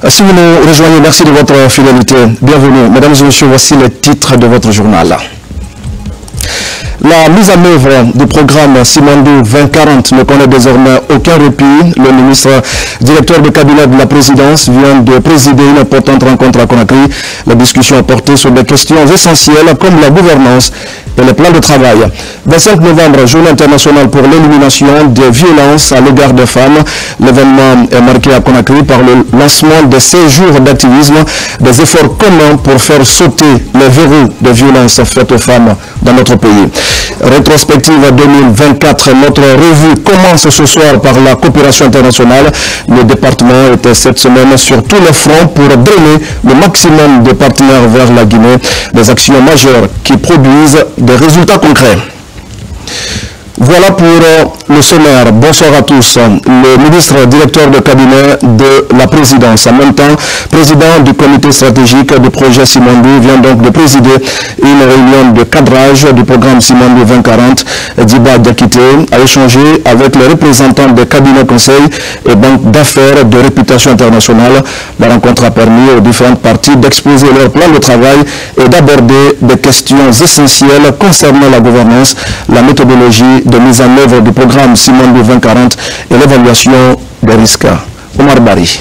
Si vous nous rejoignez, merci de votre fidélité. Bienvenue. Mesdames et messieurs, voici les titres de votre journal. La mise en œuvre du programme Simandou 2040 ne connaît désormais aucun répit. Le ministre directeur de cabinet de la présidence vient de présider une importante rencontre à Conakry. La discussion a porté sur des questions essentielles comme la gouvernance et les plans de travail. 25 novembre, journée internationale pour l'élimination des violences à l'égard des femmes. L'événement est marqué à Conakry par le lancement de 16 jours d'activisme, des efforts communs pour faire sauter les verrous de violences faites aux femmes dans notre pays. Rétrospective 2024, notre revue commence ce soir par la coopération internationale. Le département était cette semaine sur tous les fronts pour drainer le maximum de partenaires vers la Guinée. Des actions majeures qui produisent des résultats concrets. Voilà pour le sommaire. Bonsoir à tous. Le ministre directeur de cabinet de la présidence, en même temps président du comité stratégique du projet Simandou, vient donc de présider une réunion de cadrage du programme Simandou 2040. Diba Diakité a échangé avec les représentants des cabinets conseils et banques d'affaires de réputation internationale. La rencontre a permis aux différentes parties d'exposer leur plan de travail et d'aborder des questions essentielles concernant la gouvernance, la méthodologie de mise en œuvre du programme Simandou 2040 et l'évaluation des risques. Omar Bari.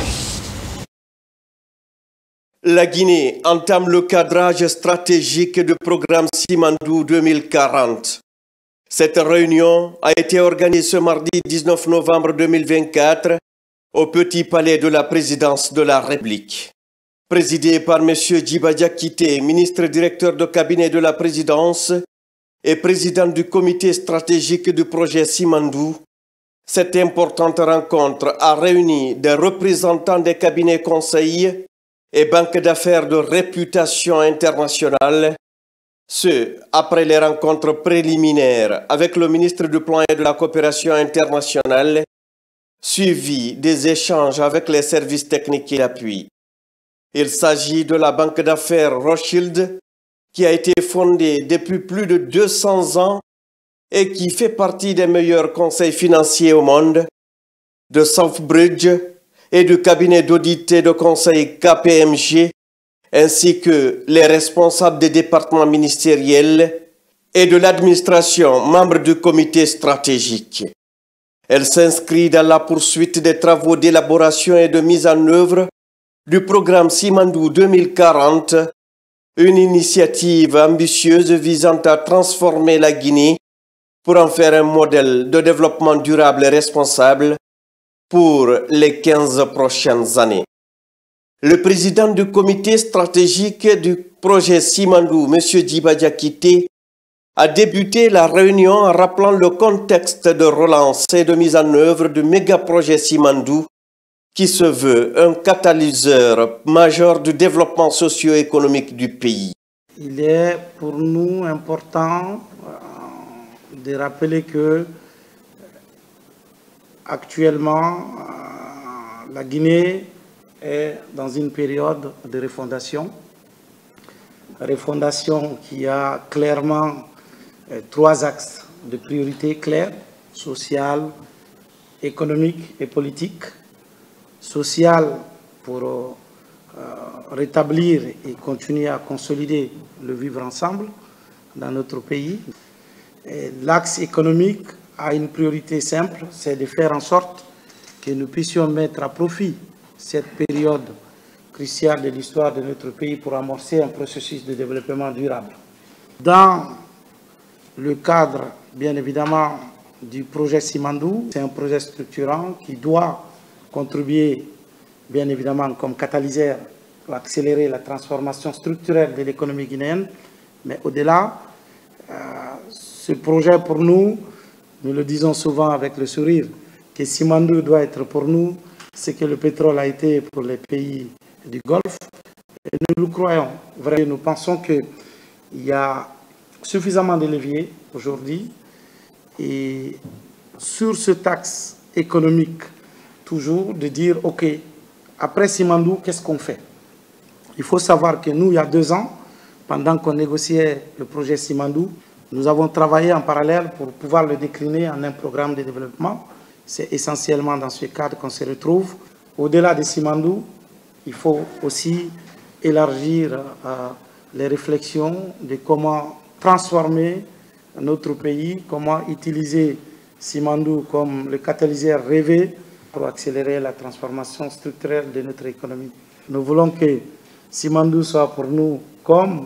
La Guinée entame le cadrage stratégique du programme Simandou 2040. Cette réunion a été organisée ce mardi 19 novembre 2024 au Petit Palais de la Présidence de la République. Présidée par M. Diba Diakité, ministre directeur de cabinet de la Présidence, et président du comité stratégique du projet Simandou, cette importante rencontre a réuni des représentants des cabinets conseils et banques d'affaires de réputation internationale, ce après les rencontres préliminaires avec le ministre du Plan et de la Coopération internationale, suivi des échanges avec les services techniques qui l'appuient. Il s'agit de la banque d'affaires Rothschild, qui a été fondée depuis plus de 200 ans et qui fait partie des meilleurs conseils financiers au monde, de Southbridge et du cabinet d'audit et de conseil KPMG, ainsi que les responsables des départements ministériels et de l'administration, membres du comité stratégique. Elle s'inscrit dans la poursuite des travaux d'élaboration et de mise en œuvre du programme Simandou 2040, une initiative ambitieuse visant à transformer la Guinée pour en faire un modèle de développement durable et responsable pour les 15 prochaines années. Le président du comité stratégique du projet Simandou, M. Diba Diakité, a débuté la réunion en rappelant le contexte de relance et de mise en œuvre du méga-projet Simandou, qui se veut un catalyseur majeur du développement socio-économique du pays. Il est pour nous important de rappeler que actuellement la Guinée est dans une période de refondation. Refondation qui a clairement 3 axes de priorité clairs: social, économique et politique. Social pour rétablir et continuer à consolider le vivre ensemble dans notre pays. L'axe économique a une priorité simple, c'est de faire en sorte que nous puissions mettre à profit cette période cruciale de l'histoire de notre pays pour amorcer un processus de développement durable. Dans le cadre, bien évidemment, du projet Simandou, c'est un projet structurant qui doit contribuer, bien évidemment, comme catalyseur pour accélérer la transformation structurelle de l'économie guinéenne. Mais au-delà, ce projet pour nous, nous le disons souvent avec le sourire, que Simandou doit être pour nous ce que le pétrole a été pour les pays du Golfe. Et nous le croyons. Vraiment, nous pensons qu'il y a suffisamment de leviers aujourd'hui. Et sur ce axe économique, toujours de dire, OK, après Simandou, qu'est-ce qu'on fait? Il faut savoir que nous, il y a 2 ans, pendant qu'on négociait le projet Simandou, nous avons travaillé en parallèle pour pouvoir le décliner en un programme de développement. C'est essentiellement dans ce cadre qu'on se retrouve. Au-delà de Simandou, il faut aussi élargir les réflexions de comment transformer notre pays, comment utiliser Simandou comme le catalyseur rêvé pour accélérer la transformation structurelle de notre économie. Nous voulons que Simandou soit pour nous comme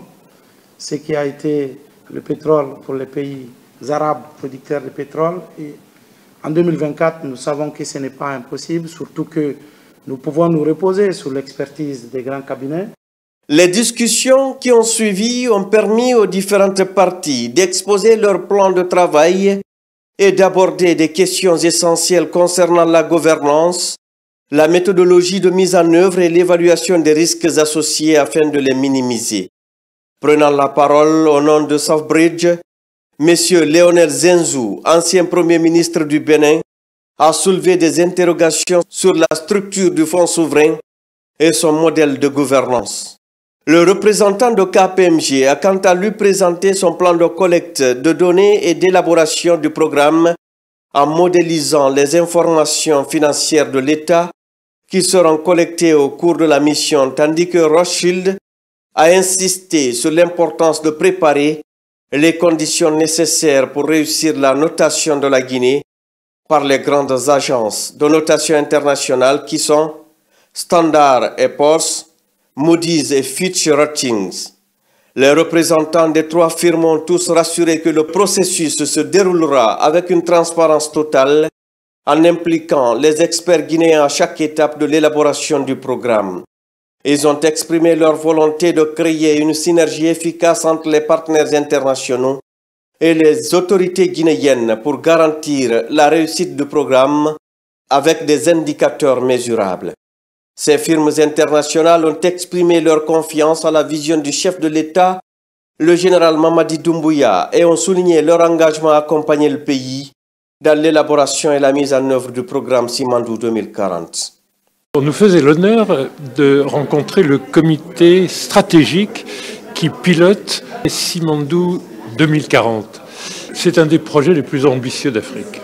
ce qui a été le pétrole pour les pays arabes producteurs de pétrole. Et en 2024, nous savons que ce n'est pas impossible, surtout que nous pouvons nous reposer sur l'expertise des grands cabinets. Les discussions qui ont suivi ont permis aux différentes parties d'exposer leur plan de travail et d'aborder des questions essentielles concernant la gouvernance, la méthodologie de mise en œuvre et l'évaluation des risques associés afin de les minimiser. Prenant la parole au nom de Southbridge, M. Lionel Zenzou, ancien Premier ministre du Bénin, a soulevé des interrogations sur la structure du fonds souverain et son modèle de gouvernance. Le représentant de KPMG a quant à lui présenté son plan de collecte de données et d'élaboration du programme en modélisant les informations financières de l'État qui seront collectées au cours de la mission, tandis que Rothschild a insisté sur l'importance de préparer les conditions nécessaires pour réussir la notation de la Guinée par les grandes agences de notation internationale qui sont Standard & Poor's, Moody's et Fitch Ratings. Les représentants des trois firmes ont tous rassuré que le processus se déroulera avec une transparence totale en impliquant les experts guinéens à chaque étape de l'élaboration du programme. Ils ont exprimé leur volonté de créer une synergie efficace entre les partenaires internationaux et les autorités guinéennes pour garantir la réussite du programme avec des indicateurs mesurables. Ces firmes internationales ont exprimé leur confiance à la vision du chef de l'État, le général Mamadi Doumbouya, et ont souligné leur engagement à accompagner le pays dans l'élaboration et la mise en œuvre du programme Simandou 2040. On nous faisait l'honneur de rencontrer le comité stratégique qui pilote Simandou 2040. C'est un des projets les plus ambitieux d'Afrique.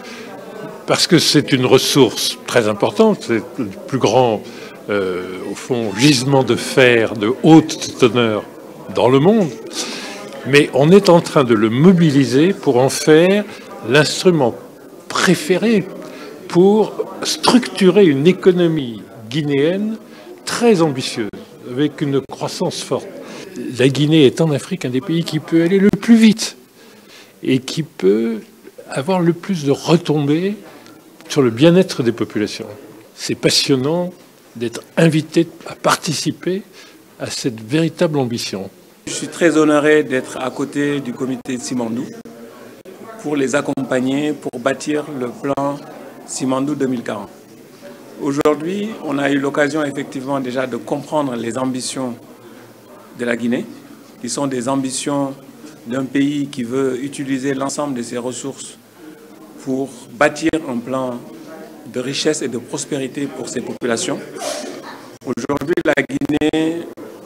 Parce que c'est une ressource très importante, c'est le plus grand, au fond, gisement de fer de haute teneur dans le monde. Mais on est en train de le mobiliser pour en faire l'instrument préféré pour structurer une économie guinéenne très ambitieuse, avec une croissance forte. La Guinée est en Afrique un des pays qui peut aller le plus vite et qui peut avoir le plus de retombées sur le bien-être des populations. C'est passionnant d'être invité à participer à cette véritable ambition. Je suis très honoré d'être à côté du comité de Simandou pour les accompagner, pour bâtir le plan Simandou 2040. Aujourd'hui, on a eu l'occasion effectivement déjà de comprendre les ambitions de la Guinée, qui sont des ambitions d'un pays qui veut utiliser l'ensemble de ses ressources pour bâtir un plan de richesse et de prospérité pour ses populations. Aujourd'hui, la Guinée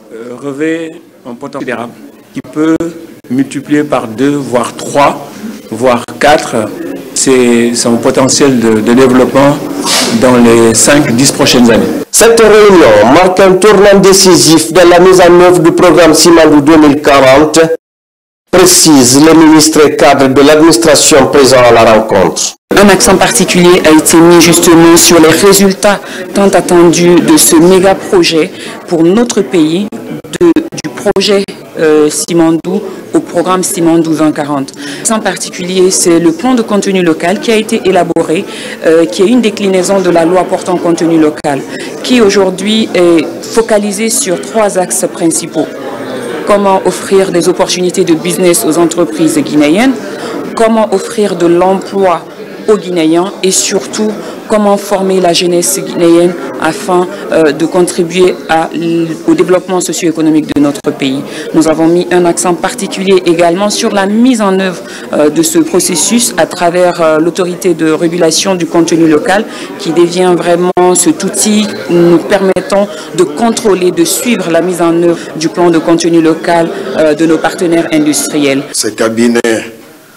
revêt un potentiel considérable qui peut multiplier par 2, voire 3, voire 4. C'est son potentiel de développement dans les 5-10 prochaines années. Cette réunion marque un tournant décisif dans la mise en œuvre du programme Simandou 2040, précisent les ministres et cadres de l'administration présents à la rencontre. Un accent particulier a été mis justement sur les résultats tant attendus de ce méga projet pour notre pays, du projet Simandou au programme Simandou 2040. En particulier, c'est le plan de contenu local qui a été élaboré, qui est une déclinaison de la loi portant contenu local, qui aujourd'hui est focalisé sur 3 axes principaux. Comment offrir des opportunités de business aux entreprises guinéennes, comment offrir de l'emploi aux Guinéens et surtout comment former la jeunesse guinéenne afin de contribuer au développement socio-économique de notre pays. Nous avons mis un accent particulier également sur la mise en œuvre de ce processus à travers l'autorité de régulation du contenu local qui devient vraiment cet outil nous permettant de contrôler, de suivre la mise en œuvre du plan de contenu local de nos partenaires industriels. Ces cabinets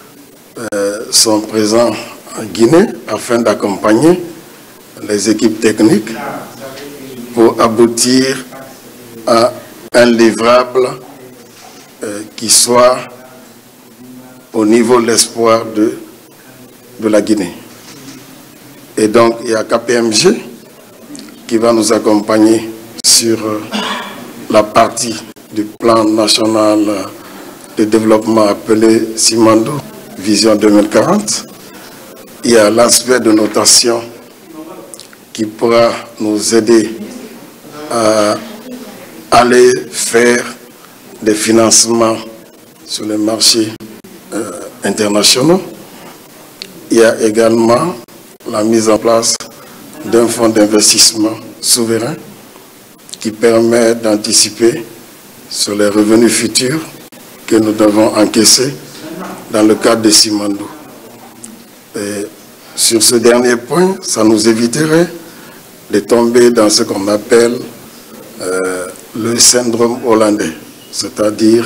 sont présents en Guinée afin d'accompagner les équipes techniques pour aboutir à un livrable qui soit au niveau de l'espoir de la Guinée. Et donc, il y a KPMG qui va nous accompagner sur la partie du plan national de développement appelé Simandou Vision 2040. Il y a l'aspect de notation qui pourra nous aider à aller faire des financements sur les marchés internationaux. Il y a également la mise en place d'un fonds d'investissement souverain qui permet d'anticiper sur les revenus futurs que nous devons encaisser dans le cadre de Simandou. Et sur ce dernier point, ça nous éviterait de tomber dans ce qu'on appelle le syndrome hollandais, c'est-à-dire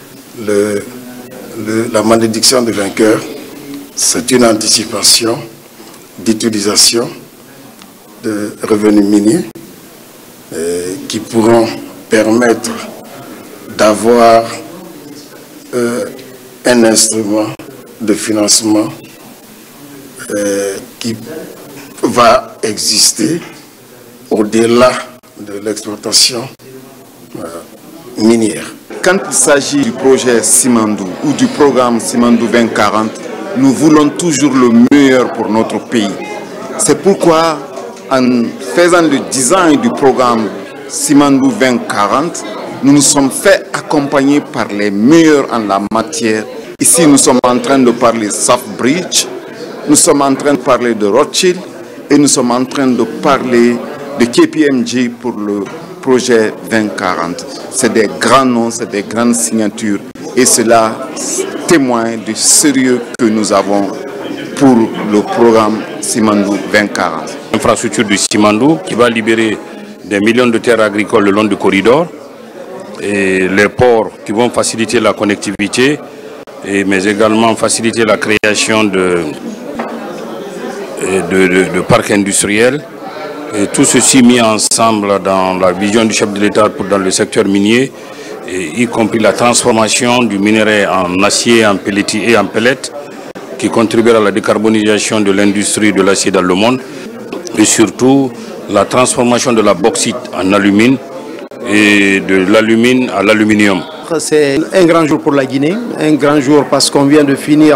la malédiction du vainqueur. C'est une anticipation d'utilisation de revenus miniers qui pourront permettre d'avoir un instrument de financement qui va exister au-delà de l'exploitation minière. Quand il s'agit du projet Simandou ou du programme Simandou 2040, nous voulons toujours le meilleur pour notre pays. C'est pourquoi, en faisant le design du programme Simandou 2040, nous nous sommes fait accompagner par les meilleurs en la matière. Ici, nous sommes en train de parler Southbridge, nous sommes en train de parler de Rothschild et nous sommes en train de parler de KPMG pour le projet 2040. C'est des grands noms, c'est des grandes signatures et cela témoigne du sérieux que nous avons pour le programme Simandou 2040. L'infrastructure du Simandou qui va libérer des millions de terres agricoles le long du corridor et les ports qui vont faciliter la connectivité mais également faciliter la création de parcs industriels. Et tout ceci mis ensemble dans la vision du chef de l'État dans le secteur minier, y compris la transformation du minerai en acier, en pelletier et en pellets, qui contribuera à la décarbonisation de l'industrie de l'acier dans le monde, et surtout la transformation de la bauxite en alumine et de l'alumine à l'aluminium. C'est un grand jour pour la Guinée, un grand jour parce qu'on vient de finir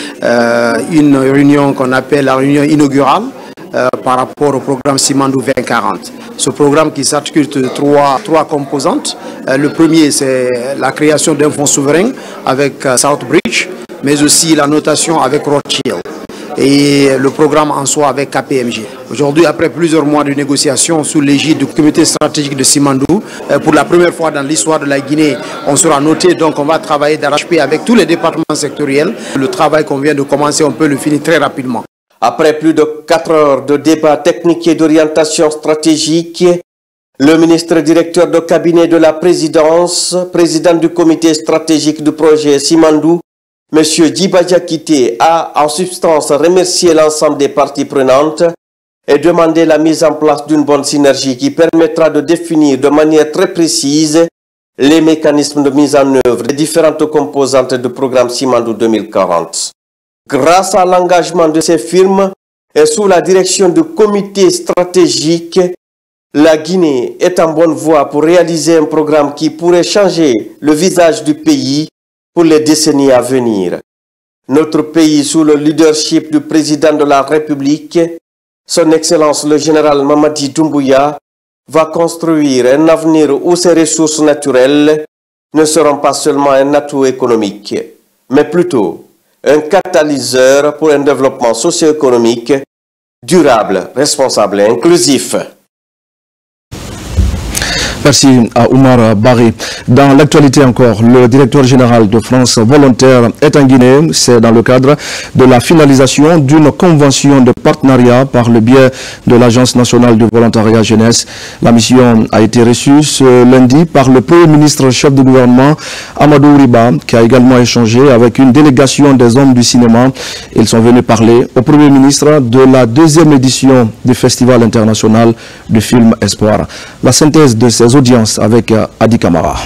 une réunion qu'on appelle la réunion inaugurale par rapport au programme Simandou 2040. Ce programme qui s'articule de trois composantes. Le premier, c'est la création d'un fonds souverain avec Southbridge, mais aussi la notation avec Rothschild et le programme en soi avec KPMG. Aujourd'hui, après plusieurs mois de négociations sous l'égide du comité stratégique de Simandou, pour la première fois dans l'histoire de la Guinée, on sera noté, donc on va travailler d'arrache-pied avec tous les départements sectoriels. Le travail qu'on vient de commencer, on peut le finir très rapidement. Après plus de 4 heures de débats techniques et d'orientation stratégique, le ministre directeur de cabinet de la présidence, président du comité stratégique du projet Simandou, M. Djiba Diakité, a en substance remercié l'ensemble des parties prenantes et demandé la mise en place d'une bonne synergie qui permettra de définir de manière très précise les mécanismes de mise en œuvre des différentes composantes du programme Simandou 2040. Grâce à l'engagement de ces firmes et sous la direction du comité stratégique, la Guinée est en bonne voie pour réaliser un programme qui pourrait changer le visage du pays pour les décennies à venir. Notre pays, sous le leadership du président de la République, son Excellence le général Mamadi Doumbouya, va construire un avenir où ces ressources naturelles ne seront pas seulement un atout économique, mais plutôt un catalyseur pour un développement socio-économique durable, responsable et inclusif. Merci à Oumar Barry. Dans l'actualité encore, le directeur général de France Volontaire est en Guinée. C'est dans le cadre de la finalisation d'une convention de partenariat par le biais de l'Agence nationale du volontariat jeunesse. La mission a été reçue ce lundi par le Premier ministre chef de gouvernement Amadou Riba, qui a également échangé avec une délégation des hommes du cinéma. Ils sont venus parler au Premier ministre de la deuxième édition du Festival international du film Espoir. La synthèse de ces audiences avec Adi Kamara.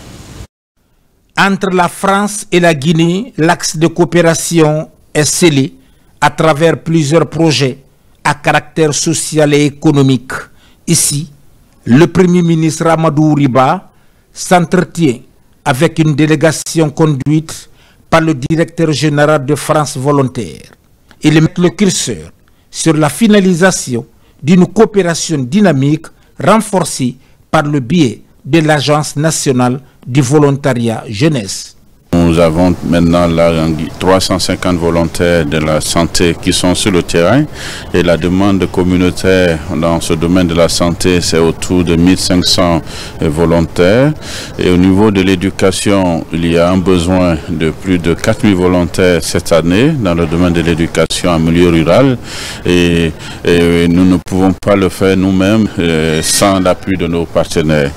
Entre la France et la Guinée, l'axe de coopération est scellé à travers plusieurs projets à caractère social et économique. Ici, le Premier ministre Amadou Riba s'entretient avec une délégation conduite par le directeur général de France Volontaire. Il met le curseur sur la finalisation d'une coopération dynamique renforcée par le biais de l'Agence nationale du volontariat jeunesse. Nous avons maintenant là 350 volontaires de la santé qui sont sur le terrain et la demande communautaire dans ce domaine de la santé c'est autour de 1500 volontaires et au niveau de l'éducation il y a un besoin de plus de 4000 volontaires cette année dans le domaine de l'éducation en milieu rural et nous ne pouvons pas le faire nous-mêmes sans l'appui de nos partenaires.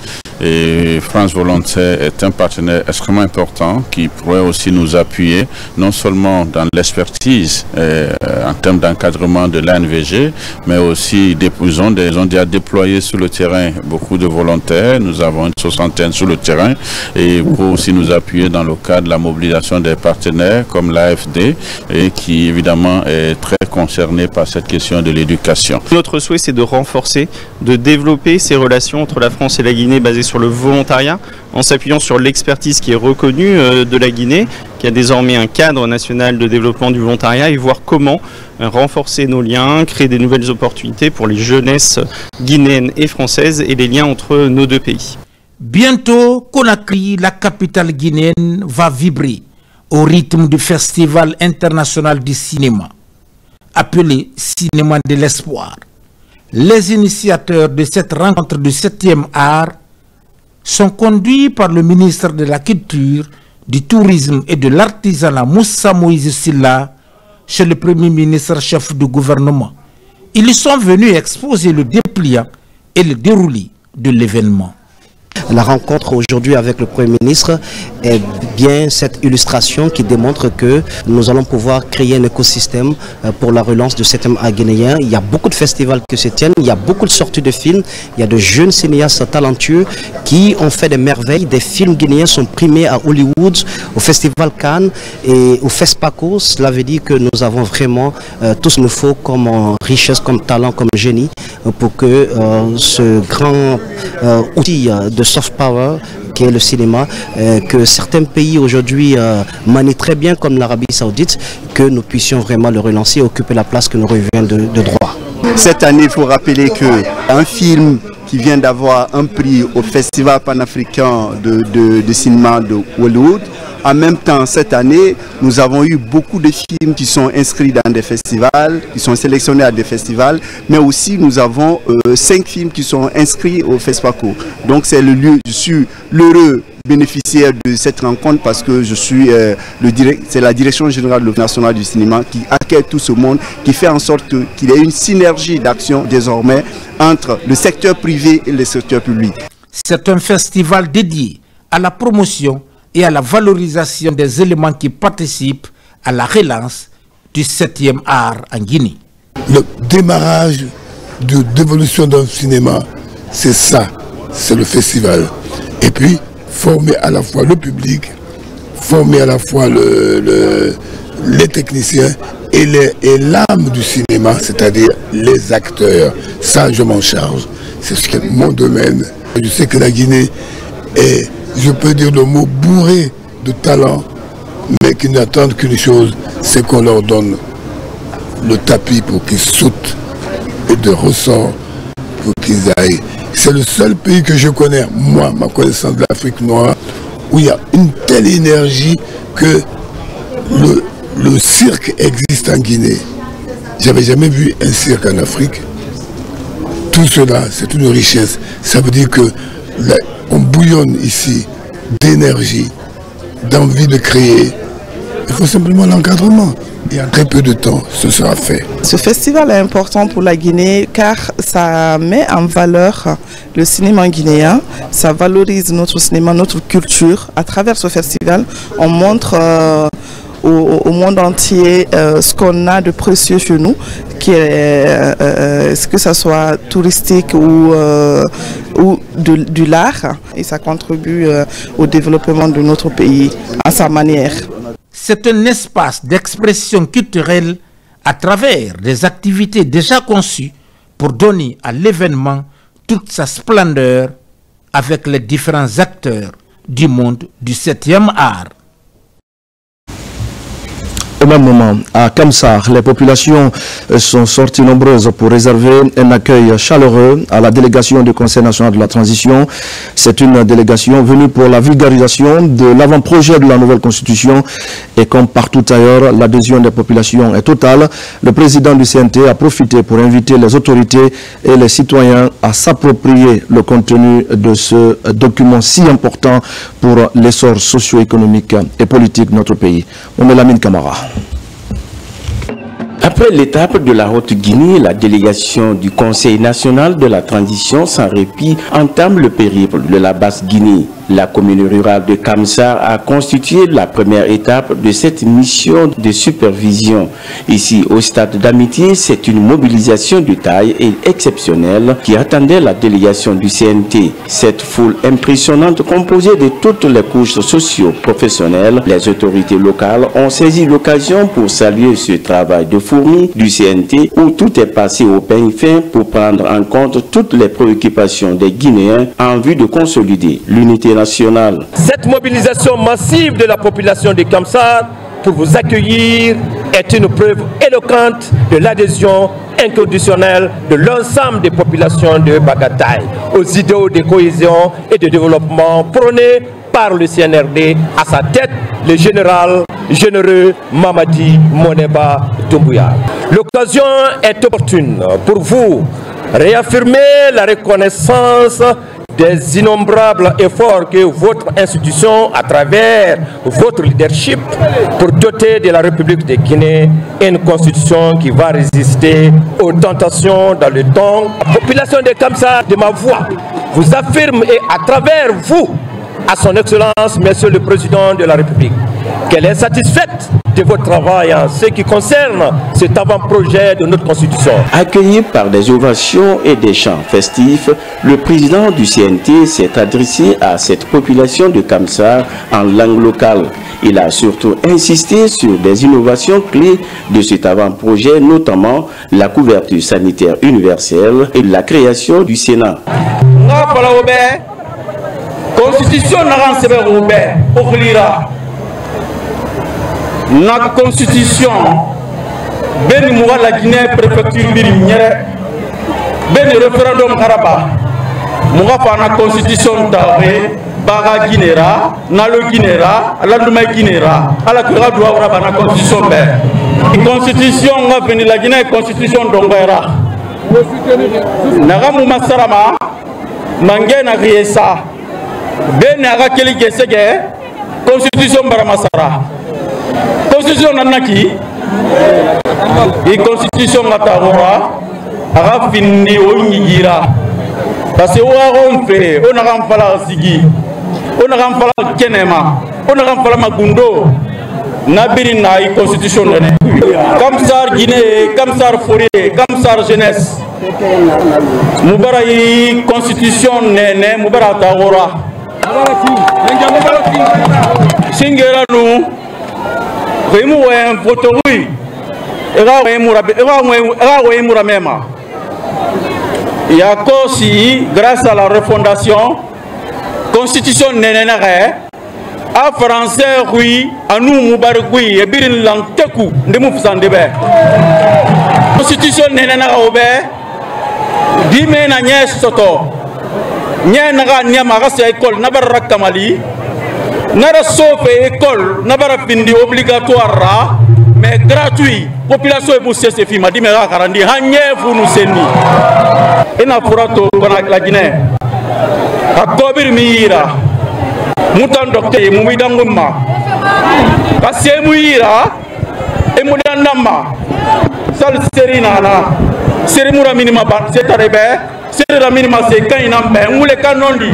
Et France Volontaire est un partenaire extrêmement important qui pourrait aussi nous appuyer non seulement dans l'expertise en termes d'encadrement de l'ANVG, mais aussi ils ont déjà déployé sur le terrain beaucoup de volontaires. Nous avons une soixantaine sur le terrain et pour aussi nous appuyer dans le cadre de la mobilisation des partenaires comme l'AFD et qui évidemment est très concerné par cette question de l'éducation. Notre souhait c'est de renforcer, de développer ces relations entre la France et la Guinée basées sur le volontariat, en s'appuyant sur l'expertise qui est reconnue de la Guinée, qui a désormais un cadre national de développement du volontariat, et voir comment renforcer nos liens, créer des nouvelles opportunités pour les jeunesses guinéennes et françaises et les liens entre nos deux pays. Bientôt, Conakry, la capitale guinéenne, va vibrer au rythme du Festival international du cinéma, appelé Cinéma de l'Espoir. Les initiateurs de cette rencontre du 7e art sont conduits par le ministre de la Culture, du Tourisme et de l'Artisanat Moussa Moïse Silla chez le Premier ministre chef du gouvernement. Ils sont venus exposer le dépliant et le déroulé de l'événement. La rencontre aujourd'hui avec le Premier ministre est bien cette illustration qui démontre que nous allons pouvoir créer un écosystème pour la relance du 7e art guinéen. Il y a beaucoup de festivals qui se tiennent, il y a beaucoup de sorties de films, il y a de jeunes cinéastes talentueux qui ont fait des merveilles. Des films guinéens sont primés à Hollywood, au Festival Cannes et au FESPACO. Cela veut dire que nous avons vraiment tout ce qu'il nous faut comme richesse, comme talent, comme génie pour que ce grand outil de soft power qui est le cinéma, que certains pays aujourd'hui manient très bien comme l'Arabie Saoudite, que nous puissions vraiment le relancer et occuper la place que nous revient de droit. Cette année, il faut rappeler qu'un film qui vient d'avoir un prix au Festival panafricain de cinéma de Hollywood. En même temps, cette année, nous avons eu beaucoup de films qui sont inscrits dans des festivals, qui sont sélectionnés à des festivals, mais aussi nous avons 5 films qui sont inscrits au FESPACO. Donc c'est je suis l'heureux bénéficiaire de cette rencontre parce que je suis c'est la direction générale nationale du cinéma qui accueille tout ce monde, qui fait en sorte qu'il y ait une synergie d'action désormais entre le secteur privé et le secteur public. C'est un festival dédié à la promotion et à la valorisation des éléments qui participent à la relance du 7e art en Guinée. Le démarrage de d'évolution d'un cinéma, c'est ça, c'est le festival. Et puis, former à la fois le public, former à la fois les techniciens et l'âme du cinéma, c'est-à-dire les acteurs. Ça, je m'en charge. C'est ce qui est mon domaine. Je sais que la Guinée est, je peux dire le mot, bourré de talent, mais qui n'attendent qu'une chose, c'est qu'on leur donne le tapis pour qu'ils sautent et de ressort pour qu'ils aillent. C'est le seul pays que je connais, moi, ma connaissance de l'Afrique noire, où il y a une telle énergie que le cirque existe en Guinée. J'avais jamais vu un cirque en Afrique. Tout cela, c'est une richesse. Ça veut dire que on bouillonne ici d'énergie, d'envie de créer. Il faut simplement l'encadrement. Et en très peu de temps, ce sera fait. Ce festival est important pour la Guinée car ça met en valeur le cinéma guinéen, ça valorise notre cinéma, notre culture. À travers ce festival, on montre au monde entier ce qu'on a de précieux chez nous, qui est, que ce soit touristique ou de l'art, et ça contribue au développement de notre pays à sa manière. C'est un espace d'expression culturelle à travers des activités déjà conçues pour donner à l'événement toute sa splendeur avec les différents acteurs du monde du 7e art. Au même moment, à Kamsar, les populations sont sorties nombreuses pour réserver un accueil chaleureux à la délégation du Conseil national de la transition. C'est une délégation venue pour la vulgarisation de l'avant-projet de la nouvelle constitution et comme partout ailleurs, l'adhésion des populations est totale. Le président du CNT a profité pour inviter les autorités et les citoyens à s'approprier le contenu de ce document si important pour l'essor socio-économique et politique de notre pays. On est Lamine Camara. Après l'étape de la Haute-Guinée, la délégation du Conseil national de la transition sans répit entame le périple de la Basse-Guinée. La commune rurale de Kamsar a constitué la première étape de cette mission de supervision. Ici, au stade d'amitié, c'est une mobilisation de taille et exceptionnelle qui attendait la délégation du CNT. Cette foule impressionnante composée de toutes les couches socio-professionnelles, les autorités locales ont saisi l'occasion pour saluer ce travail de fourmi du CNT où tout est passé au peigne fin pour prendre en compte toutes les préoccupations des Guinéens en vue de consolider l'unité nationale. Cette mobilisation massive de la population de Kamsar pour vous accueillir est une preuve éloquente de l'adhésion inconditionnelle de l'ensemble des populations de Bagataï aux idéaux de cohésion et de développement prônés par le CNRD, à sa tête le général généreux Mamadi Moneba Doumbouya. L'occasion est opportune pour vous réaffirmer la reconnaissance des innombrables efforts que votre institution, à travers votre leadership, pour doter de la République de Guinée une constitution qui va résister aux tentations dans le temps. La population de Kamsar, de ma voix, vous affirme et à travers vous, à son Excellence, Monsieur le Président de la République, qu'elle est satisfaite de votre travail en ce qui concerne cet avant-projet de notre Constitution. Accueilli par des ovations et des chants festifs, le président du CNT s'est adressé à cette population de Kamsar en langue locale. Il a surtout insisté sur des innovations clés de cet avant-projet, notamment la couverture sanitaire universelle et la création du Sénat. Constitution n'a pas la constitution ben moura la Guinée préfecture birimière ben référendum karaba moura pa na constitution tawe baga Guinéra na le Guinéra ala duma Guinéra ala kira doa ora na constitution be constitution nga veni la Guinée constitution dongera naga mu masarama mangé na riesa ben aga keli gesege constitution bara masara constitution nanaki et constitution matahora aga finni o nyigira parce que on fait on a fala sigi on a fala kenema on a fala magundo nabiri na constitution ne Kamsar Guinée Kamsar Forêt Kamsar jeunesse mubarai constitution ne mubara tahora singera nous grâce à la refondation constitution nénénare à français oui à nous mubargui et birin lanteku de mufsandebe constitution nénénare obe dime na nyes soto nyanaga nyama rasa école nabarra kamali nara sauf école nabara pindi obligatoire mais gratuit population e bousse se fima dimera karandi hanye funu seni ina furato kona la Guinée akobir mira mutan dokte mumidangumma kase muira emudandama sal serina na serimura minima ba setarebe serira minima se kaina mbe ngule kanondi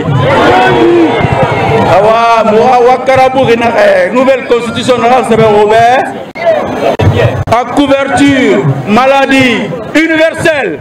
awa muwa karabu gina nouvelle constitution na sebe robert à couverture maladie universelle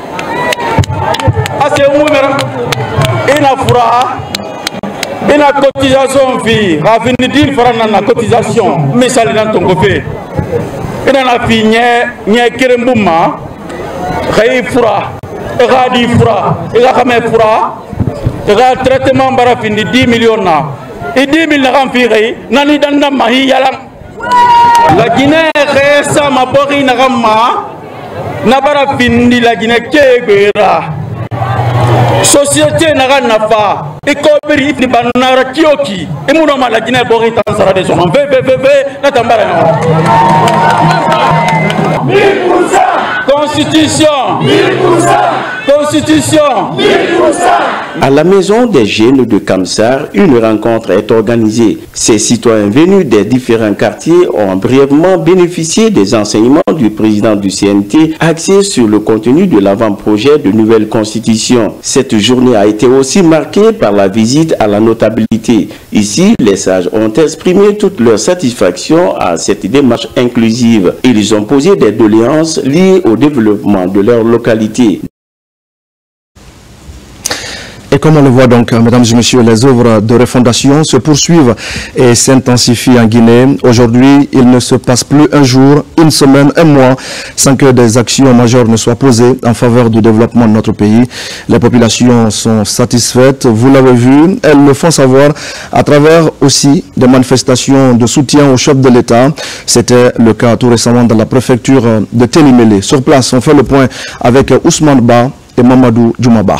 ase umera ina fura ina cotisation fi rafini din farana na cotisation misali nan tongo fe ina na fi nye kerembuma khay fura egadi fura ega khame fura ega traitement bara fi 10 millions na et 10 000 na kan fi khay nani danda mahi yalang la Guinée resa mabori na gamma na bara fi la Guinée kebera société naga nafa ikobiri ifni banara kioki imuno mala Guinée bori tansara de son ve na tambara Constitution 1000%. À la maison des jeunes de Kamsar, une rencontre est organisée. Ces citoyens venus des différents quartiers ont brièvement bénéficié des enseignements du président du CNT axés sur le contenu de l'avant-projet de nouvelle constitution. Cette journée a été aussi marquée par la visite à la notabilité. Ici, les sages ont exprimé toute leur satisfaction à cette démarche inclusive. Ils ont posé des doléances liées au développement de leur localité. Et comme on le voit donc, mesdames et messieurs, les œuvres de refondation se poursuivent et s'intensifient en Guinée. Aujourd'hui, il ne se passe plus un jour, une semaine, un mois, sans que des actions majeures ne soient posées en faveur du développement de notre pays. Les populations sont satisfaites, vous l'avez vu, elles le font savoir à travers aussi des manifestations de soutien au chef de l'État. C'était le cas tout récemment dans la préfecture de Télimélé. Sur place, on fait le point avec Ousmane Ba et Mamadou Djoumaba.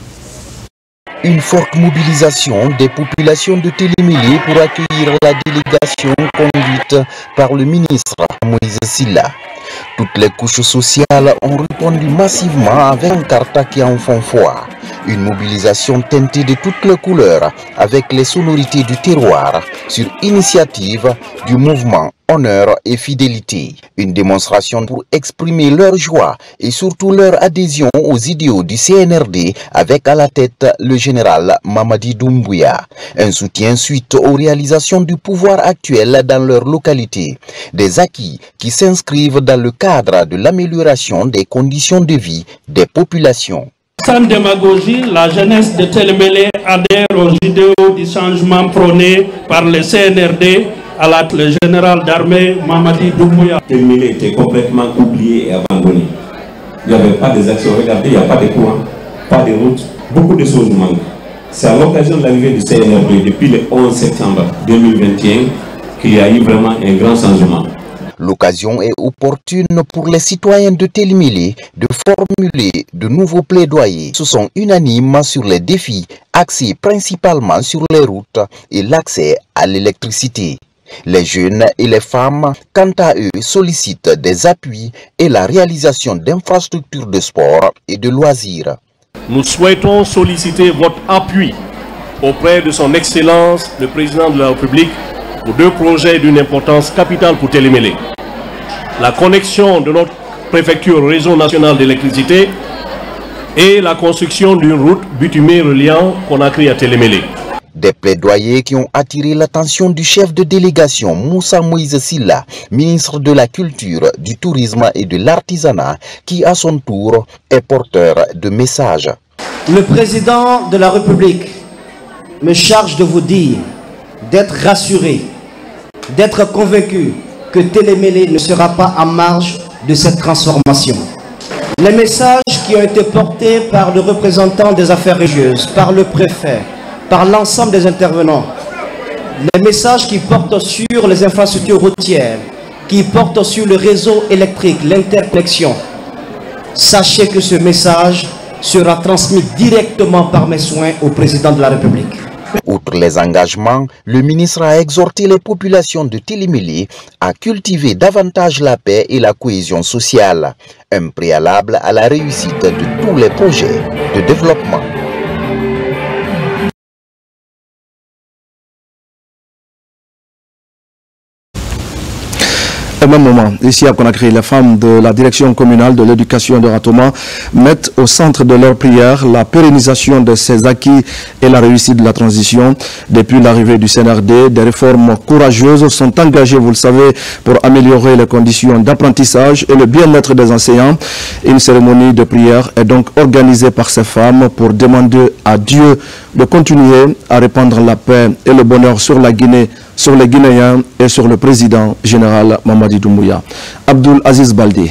Une forte mobilisation des populations de Télémélé pour accueillir la délégation conduite par le ministre Moïse Silla. Toutes les couches sociales ont répondu massivement avec un carta qui en font foi. Une mobilisation teintée de toutes les couleurs avec les sonorités du terroir sur initiative du mouvement Honneur et Fidélité. Une démonstration pour exprimer leur joie et surtout leur adhésion aux idéaux du CNRD avec à la tête le général Mamadi Doumbouya. Un soutien suite aux réalisations du pouvoir actuel dans leur localité. Des acquis qui s'inscrivent dans le cadre de l'amélioration des conditions de vie des populations. Sans démagogie, la jeunesse de Télémélé adhère aux idéaux du changement prôné par le CNRD à le général d'armée Mamadi Doumbouya. Télémélé était complètement oublié et abandonné. Il n'y avait pas des actions. Regardez, il n'y a pas de courant, pas de routes. Beaucoup de choses manquent. C'est à l'occasion de l'arrivée du CNRD depuis le 11 septembre 2021 qu'il y a eu vraiment un grand changement. L'occasion est opportune pour les citoyens de Télémélé de formuler de nouveaux plaidoyers. Ce sont unanimes sur les défis axés principalement sur les routes et l'accès à l'électricité. Les jeunes et les femmes, quant à eux, sollicitent des appuis et la réalisation d'infrastructures de sport et de loisirs. Nous souhaitons solliciter votre appui auprès de son Excellence, le Président de la République, pour deux projets d'une importance capitale pour Télémélé. La connexion de notre préfecture au réseau national d'électricité et la construction d'une route bitumée reliant Conakry à Télémélé. Des plaidoyers qui ont attiré l'attention du chef de délégation Moussa Moïse Silla, ministre de la Culture, du Tourisme et de l'Artisanat, qui à son tour est porteur de messages. Le président de la République me charge de vous dire d'être rassuré, d'être convaincu que Télémélé ne sera pas en marge de cette transformation. Les messages qui ont été portés par le représentant des affaires religieuses, par le préfet, par l'ensemble des intervenants, les messages qui portent sur les infrastructures routières, qui portent sur le réseau électrique, l'interconnexion, sachez que ce message sera transmis directement par mes soins au président de la République. Outre les engagements, le ministre a exhorté les populations de Télémélé à cultiver davantage la paix et la cohésion sociale, un préalable à la réussite de tous les projets de développement. Au même moment, ici à Conakry, les femmes de la direction communale de l'éducation de Ratoma mettent au centre de leur prière la pérennisation de ces acquis et la réussite de la transition. Depuis l'arrivée du CNRD, des réformes courageuses sont engagées, vous le savez, pour améliorer les conditions d'apprentissage et le bien-être des enseignants. Une cérémonie de prière est donc organisée par ces femmes pour demander à Dieu de continuer à répandre la paix et le bonheur sur la Guinée, sur les Guinéens et sur le président général Mamadi Doumbouya. Abdul Aziz Baldé.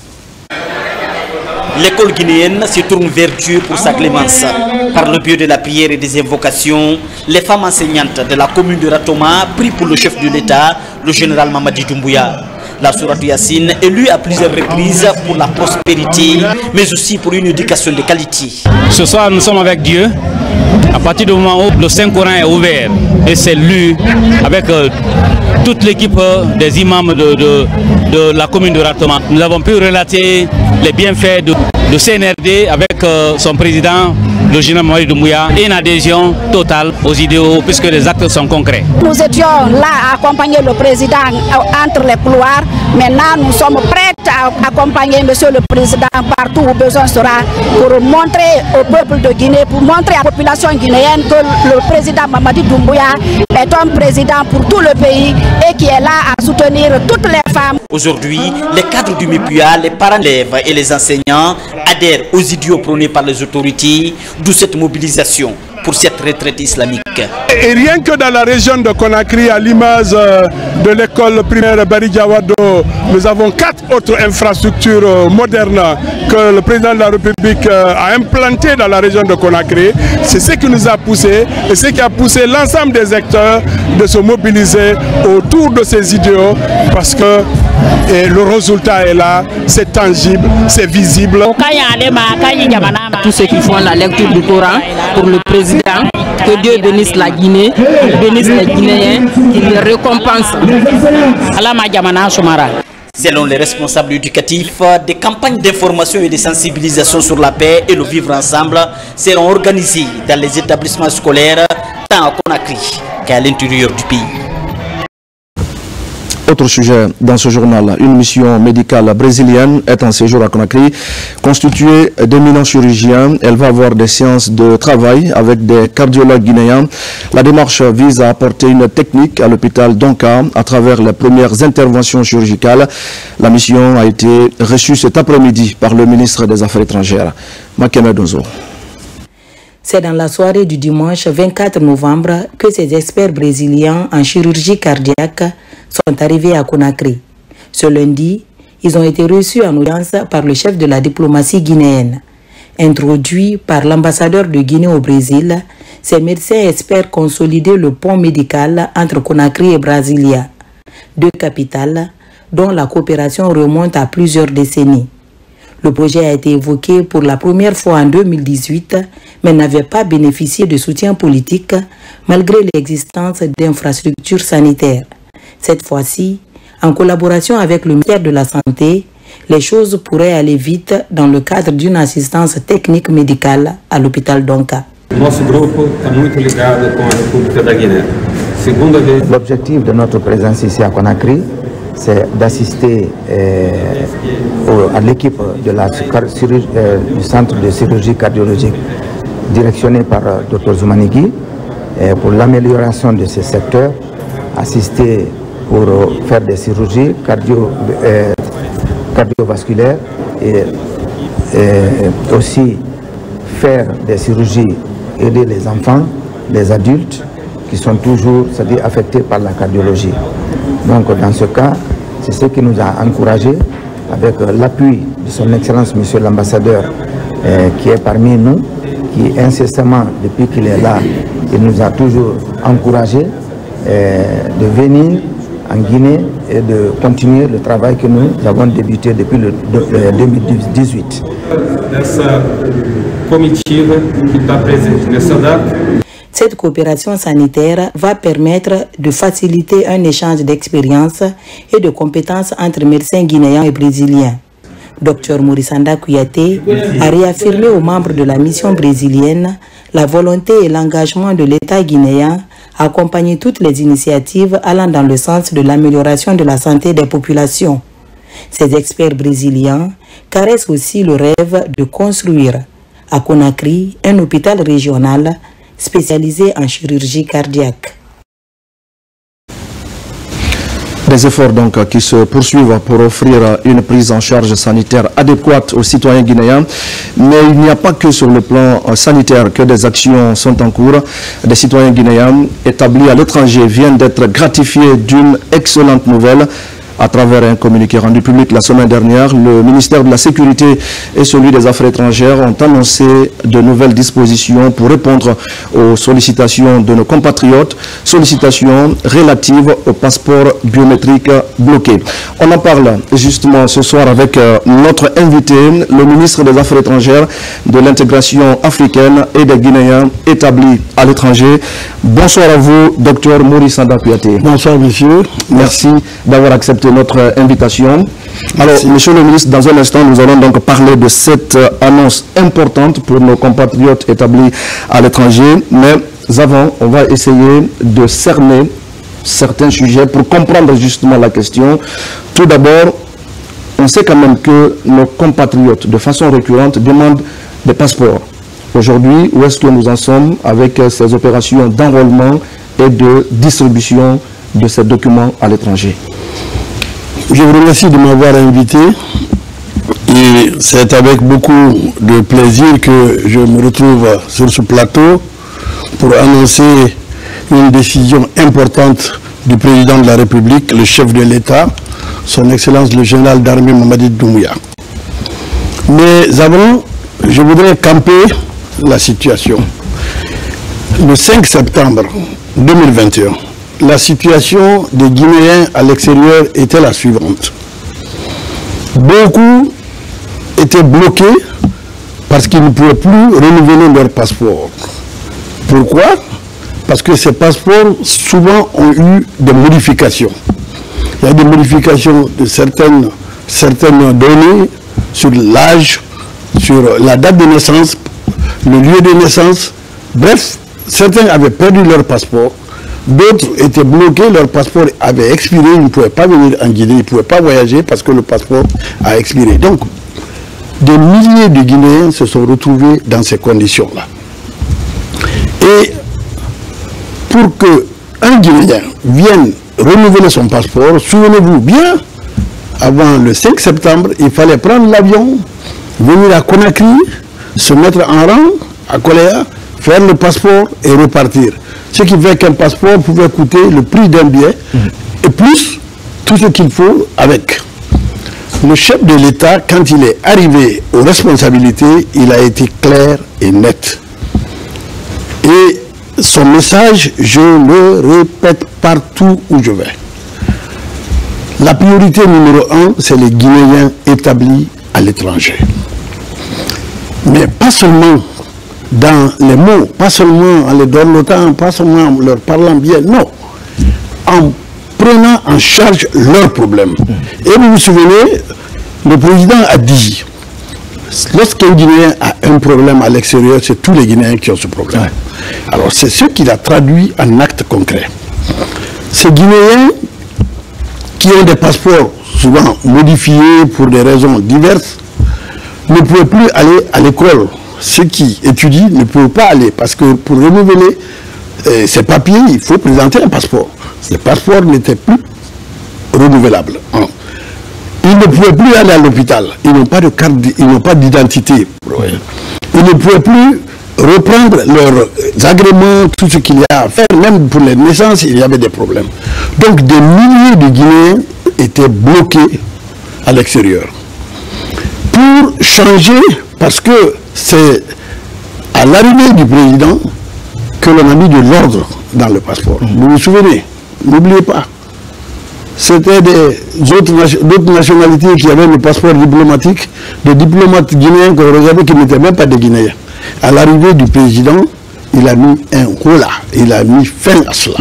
L'école guinéenne se tourne vers Dieu pour sa clémence. Par le biais de la prière et des invocations, les femmes enseignantes de la commune de Ratoma prient pour le chef de l'État, le général Mamadi Doumbouya. La sourate Yassine est lue à plusieurs reprises pour la prospérité, mais aussi pour une éducation de qualité. Ce soir, nous sommes avec Dieu. À partir du moment où le Saint-Coran est ouvert et c'est lu avec toute l'équipe des imams de la commune de Ratoma, nous avons pu relater les bienfaits de CNRD avec son président, le général Mamadi Doumbouya, et une adhésion totale aux idéaux puisque les actes sont concrets. Nous étions là à accompagner le président entre les couloirs. Maintenant, nous sommes prêts à accompagner monsieur le président partout où besoin sera pour montrer au peuple de Guinée, pour montrer à la population guinéenne que le président Mamadi Doumbouya est un président pour tout le pays et qui est là à soutenir toutes les femmes. Aujourd'hui, les cadres du MIPUA, les parents d'élèves et les enseignants adhèrent aux idéaux prônés par les autorités, d'où cette mobilisation pour cette retraite islamique. Et rien que dans la région de Conakry, à l'image de l'école primaire Bari Diawado, nous avons 4 autres infrastructures modernes que le président de la République a implantées dans la région de Conakry. C'est ce qui nous a poussé et ce qui a poussé l'ensemble des acteurs de se mobiliser autour de ces idéaux parce que le résultat est là, c'est tangible, c'est visible. Tous ceux qui font la lecture du Coran pour le président, que Dieu bénisse la Guinée, bénisse les Guinéens, qu'il les récompense. Selon les responsables éducatifs, des campagnes d'information et de sensibilisation sur la paix et le vivre ensemble seront organisées dans les établissements scolaires, tant à Conakry qu'à l'intérieur du pays. Autre sujet dans ce journal, une mission médicale brésilienne est en séjour à Conakry. Constituée d'éminents chirurgiens, elle va avoir des séances de travail avec des cardiologues guinéens. La démarche vise à apporter une technique à l'hôpital Donka à travers les premières interventions chirurgicales. La mission a été reçue cet après-midi par le ministre des Affaires étrangères, Makena Donzo. C'est dans la soirée du dimanche 24 novembre que ces experts brésiliens en chirurgie cardiaque sont arrivés à Conakry. Ce lundi, ils ont été reçus en audience par le chef de la diplomatie guinéenne. Introduits par l'ambassadeur de Guinée au Brésil, ces médecins espèrent consolider le pont médical entre Conakry et Brasilia, deux capitales dont la coopération remonte à plusieurs décennies. Le projet a été évoqué pour la première fois en 2018, mais n'avait pas bénéficié de soutien politique malgré l'existence d'infrastructures sanitaires. Cette fois-ci, en collaboration avec le ministère de la Santé, les choses pourraient aller vite dans le cadre d'une assistance technique médicale à l'hôpital Donka. L'objectif de notre présence ici à Conakry, c'est d'assister à l'équipe du centre de chirurgie cardiologique directionné par Dr Zoumanigui pour l'amélioration de ce secteur, assister pour faire des chirurgies cardiovasculaires et aussi faire des chirurgies, aider les enfants, les adultes qui sont toujours, c'est-à-dire affectés par la cardiologie. Donc dans ce cas, c'est ce qui nous a encouragés avec l'appui de son Excellence Monsieur l'ambassadeur qui est parmi nous, qui incessamment, depuis qu'il est là, il nous a toujours encouragés de venir en Guinée et de continuer le travail que nous avons débuté depuis le 2018. Cette coopération sanitaire va permettre de faciliter un échange d'expériences et de compétences entre médecins guinéens et brésiliens. Dr Morisanda Kouyaté a réaffirmé aux membres de la mission brésilienne la volonté et l'engagement de l'État guinéen à accompagner toutes les initiatives allant dans le sens de l'amélioration de la santé des populations. Ces experts brésiliens caressent aussi le rêve de construire à Conakry un hôpital régional spécialisé en chirurgie cardiaque. Des efforts donc qui se poursuivent pour offrir une prise en charge sanitaire adéquate aux citoyens guinéens. Mais il n'y a pas que sur le plan sanitaire que des actions sont en cours. Des citoyens guinéens établis à l'étranger viennent d'être gratifiés d'une excellente nouvelle. À travers un communiqué rendu public la semaine dernière, le ministère de la Sécurité et celui des Affaires étrangères ont annoncé de nouvelles dispositions pour répondre aux sollicitations de nos compatriotes, sollicitations relatives au passeport biométrique bloqué. On en parle justement ce soir avec notre invité, le ministre des Affaires étrangères, de l'intégration africaine et des Guinéens établis à l'étranger. Bonsoir à vous, docteur Maurice Anda-Kouyaté. Bonsoir, monsieur. Merci d'avoir accepté notre invitation. Alors, monsieur le ministre, dans un instant, nous allons donc parler de cette annonce importante pour nos compatriotes établis à l'étranger. Mais avant, on va essayer de cerner certains sujets pour comprendre justement la question. Tout d'abord, on sait quand même que nos compatriotes, de façon récurrente, demandent des passeports. Aujourd'hui, où est-ce que nous en sommes avec ces opérations d'enrôlement et de distribution de ces documents à l'étranger? Je vous remercie de m'avoir invité et c'est avec beaucoup de plaisir que je me retrouve sur ce plateau pour annoncer une décision importante du président de la République, le chef de l'État, son Excellence le général d'armée Mamadi Doumbouya. Mais avant, je voudrais camper la situation. Le 5 septembre 2021, la situation des Guinéens à l'extérieur était la suivante. Beaucoup étaient bloqués parce qu'ils ne pouvaient plus renouveler leur passeport. Pourquoi? Parce que ces passeports, souvent, ont eu des modifications. Il y a des modifications de certaines données sur l'âge, sur la date de naissance, le lieu de naissance. Bref, certains avaient perdu leur passeport. D'autres étaient bloqués, leur passeport avait expiré, ils ne pouvaient pas venir en Guinée, ils ne pouvaient pas voyager parce que le passeport a expiré. Donc, des milliers de Guinéens se sont retrouvés dans ces conditions-là. Et pour qu'un Guinéen vienne renouveler son passeport, souvenez-vous bien, avant le 5 septembre, il fallait prendre l'avion, venir à Conakry, se mettre en rang à Koléa, faire le passeport et repartir. Ce qui fait qu'un passeport pouvait coûter le prix d'un billet et plus tout ce qu'il faut avec. Le chef de l'État, quand il est arrivé aux responsabilités, il a été clair et net. Et son message, je le répète partout où je vais. La priorité numéro 1, c'est les Guinéens établis à l'étranger. Mais pas seulement dans les mots, pas seulement en les dorlotant, pas seulement en leur parlant bien, non. En prenant en charge leurs problèmes. Et vous vous souvenez, le président a dit, lorsqu'un Guinéen a un problème à l'extérieur, c'est tous les Guinéens qui ont ce problème. Ouais. Alors c'est ce qu'il a traduit en actes concrets. Ces Guinéens qui ont des passeports souvent modifiés pour des raisons diverses, ne pouvaient plus aller à l'école. Ceux qui étudient ne peuvent pas aller parce que pour renouveler ces papiers, il faut présenter un passeport. Ces passeports n'étaient plus renouvelables. Ils ne pouvaient plus aller à l'hôpital. Ils n'ont pas de carte, ils n'ont pas d'identité. Ils ne pouvaient plus reprendre leurs agréments, tout ce qu'il y a à faire. Même pour les naissances, il y avait des problèmes. Donc des milliers de Guinéens étaient bloqués à l'extérieur. Pour changer, parce que c'est à l'arrivée du président que l'on a mis de l'ordre dans le passeport. Vous vous souvenez? N'oubliez pas. C'était d'autres nationalités qui avaient le passeport diplomatique, des diplomates guinéens qu'on regardait qui n'étaient même pas des Guinéens. À l'arrivée du président, il a mis un holà, il a mis fin à cela.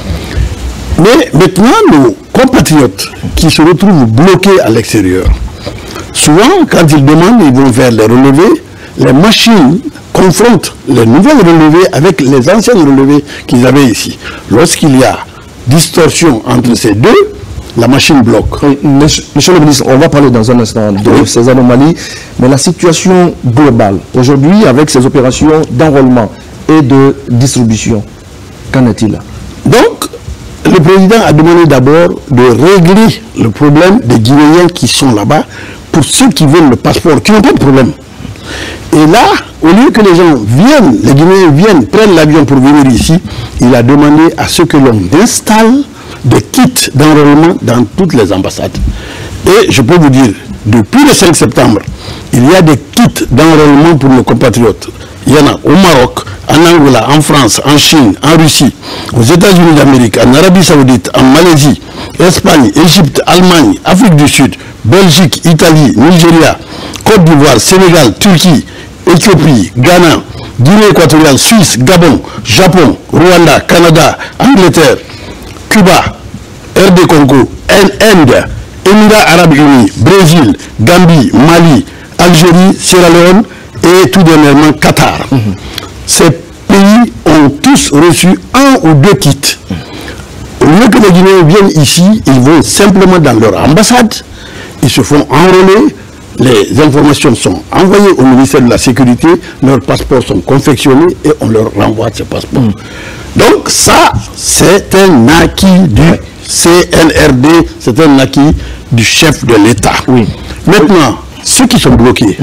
Mais maintenant, nos compatriotes qui se retrouvent bloqués à l'extérieur, souvent, quand ils demandent, ils vont faire les relevés, les machines confrontent les nouvelles relevées avec les anciennes relevées qu'ils avaient ici. Lorsqu'il y a distorsion entre ces deux, la machine bloque. Oui, monsieur le ministre, on va parler dans un instant de ces anomalies, mais la situation globale, aujourd'hui, avec ces opérations d'enrôlement et de distribution, qu'en est-il? Donc, le président a demandé d'abord de régler le problème des Guinéens qui sont là-bas, pour ceux qui veulent le passeport, qui n'ont pas de problème. Et là, au lieu que les gens viennent, les Guinéens viennent, prennent l'avion pour venir ici, il a demandé à ce que l'on installe des kits d'enrôlement dans toutes les ambassades. Et je peux vous dire, depuis le 5 septembre, il y a des kits d'enrôlement pour nos compatriotes. Il y en a au Maroc, en Angola, en France, en Chine, en Russie, aux États-Unis d'Amérique, en Arabie Saoudite, en Malaisie, Espagne, Égypte, Allemagne, Afrique du Sud, Belgique, Italie, Nigeria, Côte d'Ivoire, Sénégal, Turquie, Éthiopie, Ghana, Guinée équatoriale, Suisse, Gabon, Japon, Rwanda, Canada, Angleterre, Cuba, RD Congo, Inde, Émirats Arabes Unis, Brésil, Gambie, Mali, Algérie, Sierra Leone et tout dernièrement Qatar. Ces pays ont tous reçu un ou deux kits. Au lieu que les Guinéens viennent ici, ils vont simplement dans leur ambassade, ils se font enrôler, les informations sont envoyées au ministère de la Sécurité, leurs passeports sont confectionnés et on leur renvoie ces passeports. Donc ça, c'est un acquis du CNRD, c'est un acquis du chef de l'État. Maintenant, ceux qui sont bloqués,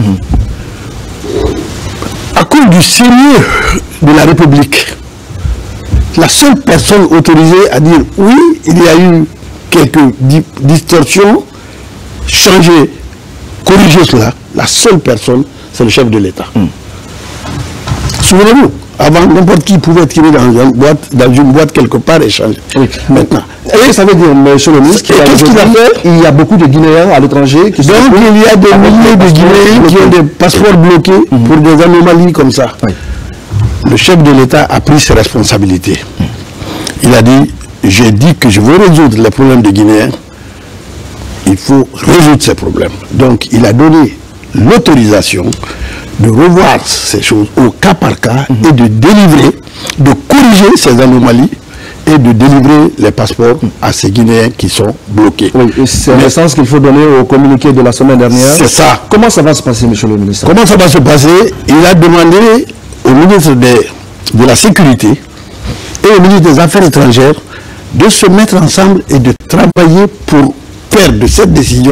à cause du sérieux de la République, la seule personne autorisée à dire oui, il y a eu quelques distorsions, changer, corriger cela, la seule personne, c'est le chef de l'État. Souvenez-vous, avant, n'importe qui pouvait tirer dans une boîte quelque part et changer. Maintenant. Et ça veut dire, monsieur le ministre, qu'est-ce qu'il a fait? Il y a beaucoup de Guinéens à l'étranger qui sont... Donc il y a des milliers de Guinéens qui ont des passeports bloqués pour des anomalies comme ça. Le chef de l'État a pris ses responsabilités. Il a dit, j'ai dit que je veux résoudre les problèmes des Guinéens. Il faut résoudre ces problèmes. Donc il a donné l'autorisation de revoir ces choses au cas par cas et de délivrer, de corriger ces anomalies et de délivrer les passeports à ces Guinéens qui sont bloqués. Oui, c'est le sens qu'il faut donner au communiqué de la semaine dernière. C'est ça. Comment ça va se passer, monsieur le ministre? Comment ça va se passer? Il a demandé au ministre de la Sécurité et au ministre des Affaires étrangères de se mettre ensemble et de travailler pour faire de cette décision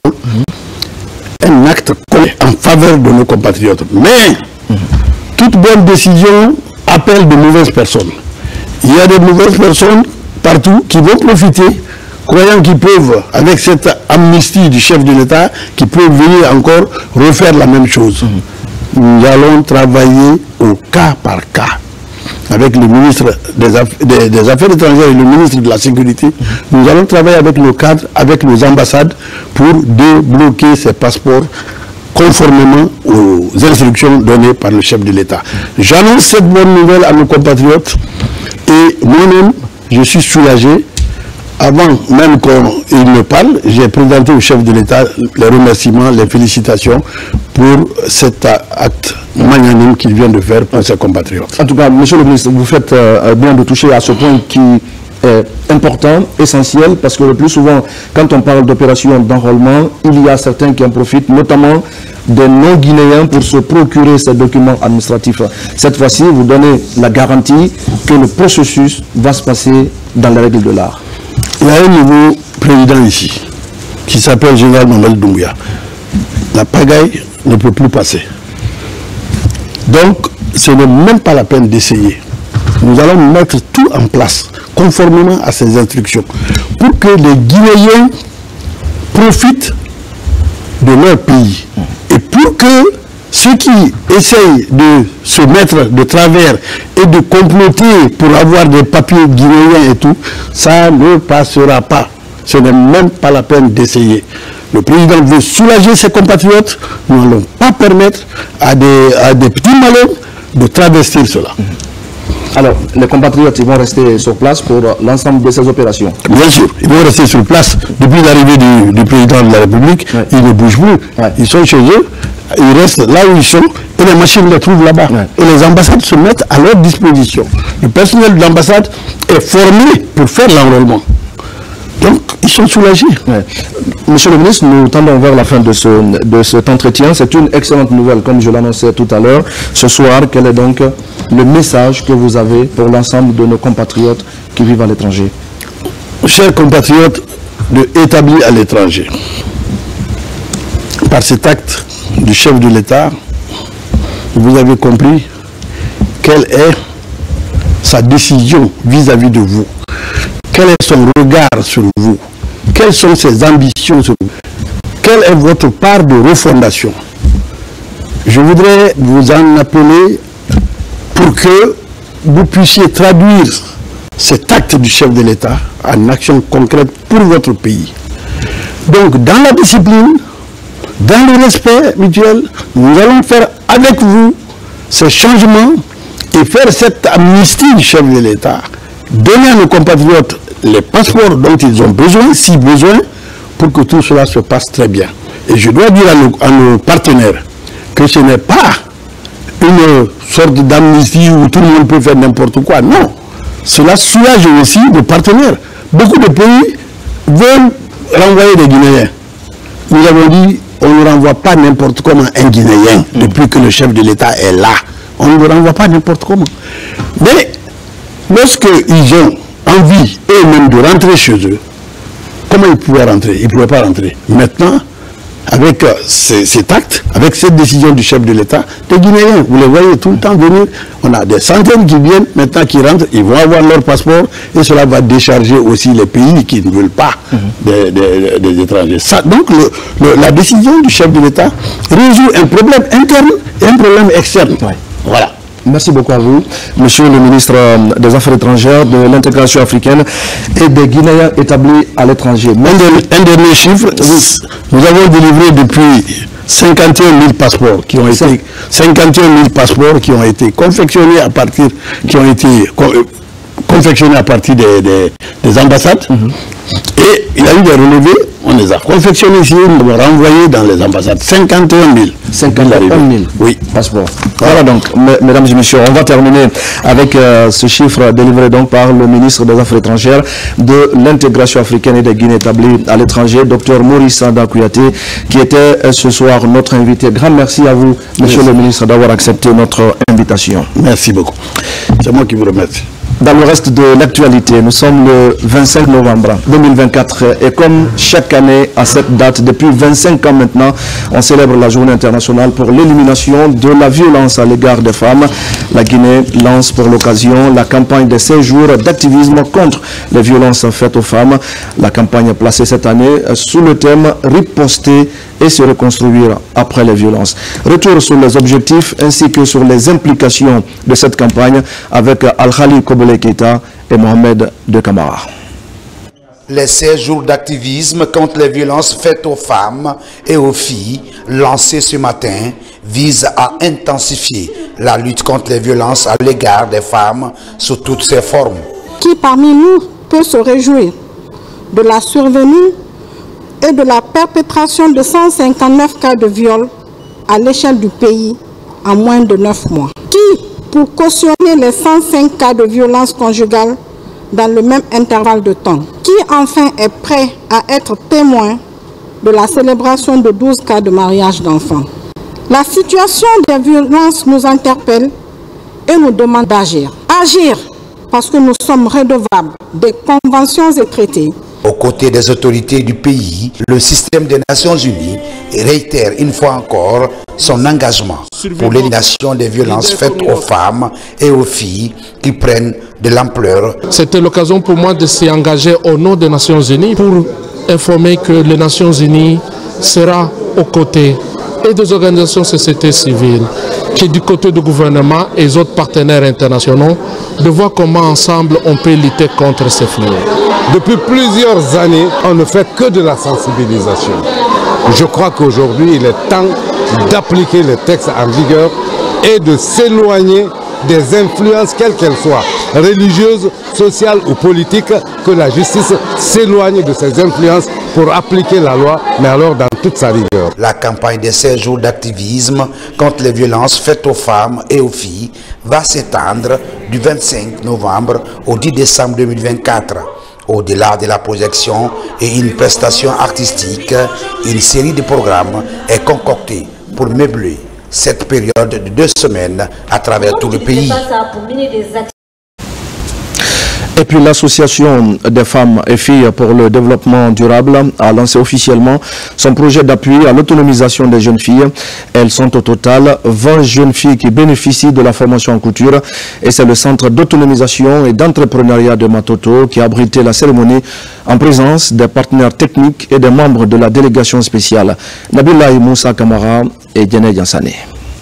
un acte en faveur de nos compatriotes. Mais toute bonne décision appelle de mauvaises personnes. Il y a des mauvaises personnes partout qui vont profiter, croyant qu'ils peuvent, avec cette amnistie du chef de l'État, qui peuvent venir encore refaire la même chose. Nous allons travailler au cas par cas. Avec le ministre des Affaires étrangères et le ministre de la Sécurité, nous allons travailler avec nos cadres, avec nos ambassades, pour débloquer ces passeports conformément aux instructions données par le chef de l'État. J'annonce cette bonne nouvelle à nos compatriotes et moi-même, je suis soulagé. Avant même qu'il me parle, j'ai présenté au chef de l'État les remerciements, les félicitations pour cet acte magnanime qu'il vient de faire pour ses compatriotes. En tout cas, monsieur le ministre, vous faites bien de toucher à ce point qui est important, essentiel, parce que le plus souvent, quand on parle d'opération d'enrôlement, il y a certains qui en profitent, notamment des non-guinéens, pour se procurer ces documents administratifs. Cette fois-ci, vous donnez la garantie que le processus va se passer dans les règles de l'art. Il y a un nouveau président ici, qui s'appelle Général Mamadi Doumbouya. La pagaille ne peut plus passer. Donc, ce n'est même pas la peine d'essayer. Nous allons mettre tout en place, conformément à ces instructions, pour que les Guinéens profitent de leur pays. Et pour que ceux qui essayent de se mettre de travers et de comploter pour avoir des papiers guinéens et tout, ça ne passera pas. Ce n'est même pas la peine d'essayer. Le président veut soulager ses compatriotes. Nous n'allons pas permettre à des petits malins de travestir cela. Alors, les compatriotes, ils vont rester sur place pour l'ensemble de ces opérations? Bien sûr, ils vont rester sur place. Depuis l'arrivée du président de la République, ils ne bougent plus. Ils sont chez eux, ils restent là où ils sont Et les machines les trouvent là-bas. Et les ambassades se mettent à leur disposition. Le personnel de l'ambassade est formé pour faire l'enrôlement. Donc, ils sont soulagés. Monsieur le ministre, nous tendons vers la fin de cet entretien. C'est une excellente nouvelle, comme je l'annonçais tout à l'heure. Ce soir, quel est donc le message que vous avez pour l'ensemble de nos compatriotes qui vivent à l'étranger? Chers compatriotes établis à l'étranger, par cet acte du chef de l'État, vous avez compris quelle est sa décision vis-à-vis de vous. Quel est son regard sur vous? Quelles sont ses ambitions sur vous? Quelle est votre part de refondation? Je voudrais vous en appeler pour que vous puissiez traduire cet acte du chef de l'État en action concrète pour votre pays. Donc, dans la discipline, dans le respect mutuel, nous allons faire avec vous ces changements et faire cette amnistie du chef de l'État. Donner à nos compatriotes les passeports dont ils ont besoin, si besoin, pour que tout cela se passe très bien. Et je dois dire à nos partenaires que ce n'est pas une sorte d'amnistie où tout le monde peut faire n'importe quoi. Non, cela soulage aussi nos partenaires. Beaucoup de pays veulent renvoyer des Guinéens. Nous avons dit, on ne renvoie pas n'importe comment un Guinéen depuis que le chef de l'État est là. On ne le renvoie pas n'importe comment. Mais lorsqu'ils ont envie eux-mêmes de rentrer chez eux, comment ils pouvaient rentrer? Ils ne pouvaient pas rentrer. Maintenant, avec cet acte, avec cette décision du chef de l'État, les Guinéens, vous les voyez tout le temps venir, on a des centaines qui viennent, maintenant qui rentrent, ils vont avoir leur passeport et cela va décharger aussi les pays qui ne veulent pas des étrangers. Ça, donc la décision du chef de l'État résout un problème interne et un problème externe. Voilà. Merci beaucoup à vous, Monsieur le ministre des Affaires étrangères, de l'intégration africaine et des Guinéens établis à l'étranger. Un dernier chiffre, nous avons délivré depuis 51 000 passeports qui ont été 51 000 passeports qui ont été confectionnés à partir des ambassades. Et il y a eu des relevés, on les a confectionnés ici, on les a renvoyés dans les ambassades. 51 000. 51 000 oui. passeports. Voilà donc, mesdames et messieurs, on va terminer avec ce chiffre délivré donc par le ministre des Affaires étrangères de l'intégration africaine et des Guinéens établis à l'étranger, Dr Maurice Sanda Kouyaté, qui était ce soir notre invité. Grand merci à vous, monsieur le ministre, d'avoir accepté notre invitation. Merci beaucoup. C'est moi qui vous remercie. Dans le reste de l'actualité, nous sommes le 25 novembre 2024 et comme chaque année à cette date, depuis 25 ans maintenant, on célèbre la journée internationale pour l'élimination de la violence à l'égard des femmes. La Guinée lance pour l'occasion la campagne de 16 jours d'activisme contre les violences faites aux femmes. La campagne est placée cette année sous le thème « Riposter et se reconstruire après les violences ». Retour sur les objectifs ainsi que sur les implications de cette campagne avec Al-Khali Kobole Keita et Mohamed De Camara. Les 16 jours d'activisme contre les violences faites aux femmes et aux filles, lancés ce matin, visent à intensifier la lutte contre les violences à l'égard des femmes sous toutes ses formes. Qui parmi nous peut se réjouir de la survenue et de la perpétration de 159 cas de viol à l'échelle du pays en moins de 9 mois? Qui, pour cautionner les 105 cas de violence conjugale dans le même intervalle de temps? Qui enfin est prêt à être témoin de la célébration de 12 cas de mariage d'enfants? La situation des violences nous interpelle et nous demande d'agir. Agir parce que nous sommes redevables des conventions et traités. Aux côtés des autorités du pays, le système des Nations Unies réitère une fois encore son engagement pour l'élimination des violences faites aux femmes et aux filles qui prennent de l'ampleur. C'était l'occasion pour moi de s'y engager au nom des Nations Unies pour informer que les Nations Unies sera aux côtés et des organisations de société civile, qui est du côté du gouvernement et des autres partenaires internationaux, de voir comment ensemble on peut lutter contre ces fléaux. Depuis plusieurs années, on ne fait que de la sensibilisation. Je crois qu'aujourd'hui, il est temps d'appliquer les textes en vigueur et de s'éloigner des influences, quelles qu'elles soient, religieuse, sociale ou politique, que la justice s'éloigne de ses influences pour appliquer la loi, mais alors dans toute sa rigueur. La campagne des 16 jours d'activisme contre les violences faites aux femmes et aux filles va s'étendre du 25 novembre au 10 décembre 2024. Au-delà de la projection et une prestation artistique, une série de programmes est concoctée pour meubler cette période de 2 semaines à travers tout le pays. Et puis l'association des femmes et filles pour le développement durable a lancé officiellement son projet d'appui à l'autonomisation des jeunes filles. Elles sont au total 20 jeunes filles qui bénéficient de la formation en couture. Et c'est le centre d'autonomisation et d'entrepreneuriat de Matoto qui a abrité la cérémonie en présence des partenaires techniques et des membres de la délégation spéciale. Nabila Moussa Kamara et Diane Yansane.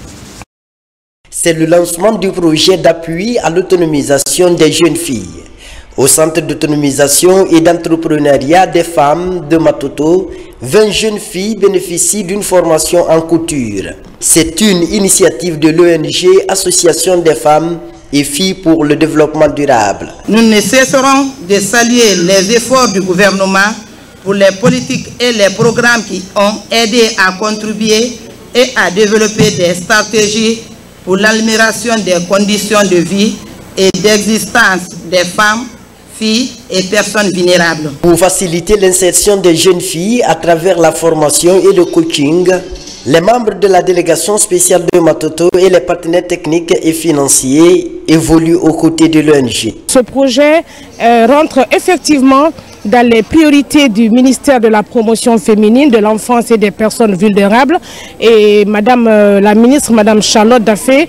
C'est le lancement du projet d'appui à l'autonomisation des jeunes filles. Au centre d'autonomisation et d'entrepreneuriat des femmes de Matoto, 20 jeunes filles bénéficient d'une formation en couture. C'est une initiative de l'ONG Association des femmes et filles pour le développement durable. Nous ne cesserons de saluer les efforts du gouvernement pour les politiques et les programmes qui ont aidé à contribuer et à développer des stratégies pour l'amélioration des conditions de vie et d'existence des femmes, filles et personnes vulnérables. Pour faciliter l'insertion des jeunes filles à travers la formation et le coaching, les membres de la délégation spéciale de Matoto et les partenaires techniques et financiers évoluent aux côtés de l'ONG. Ce projet rentre effectivement dans les priorités du ministère de la promotion féminine, de l'enfance et des personnes vulnérables. Et Madame la ministre, Madame Charlotte Daffé,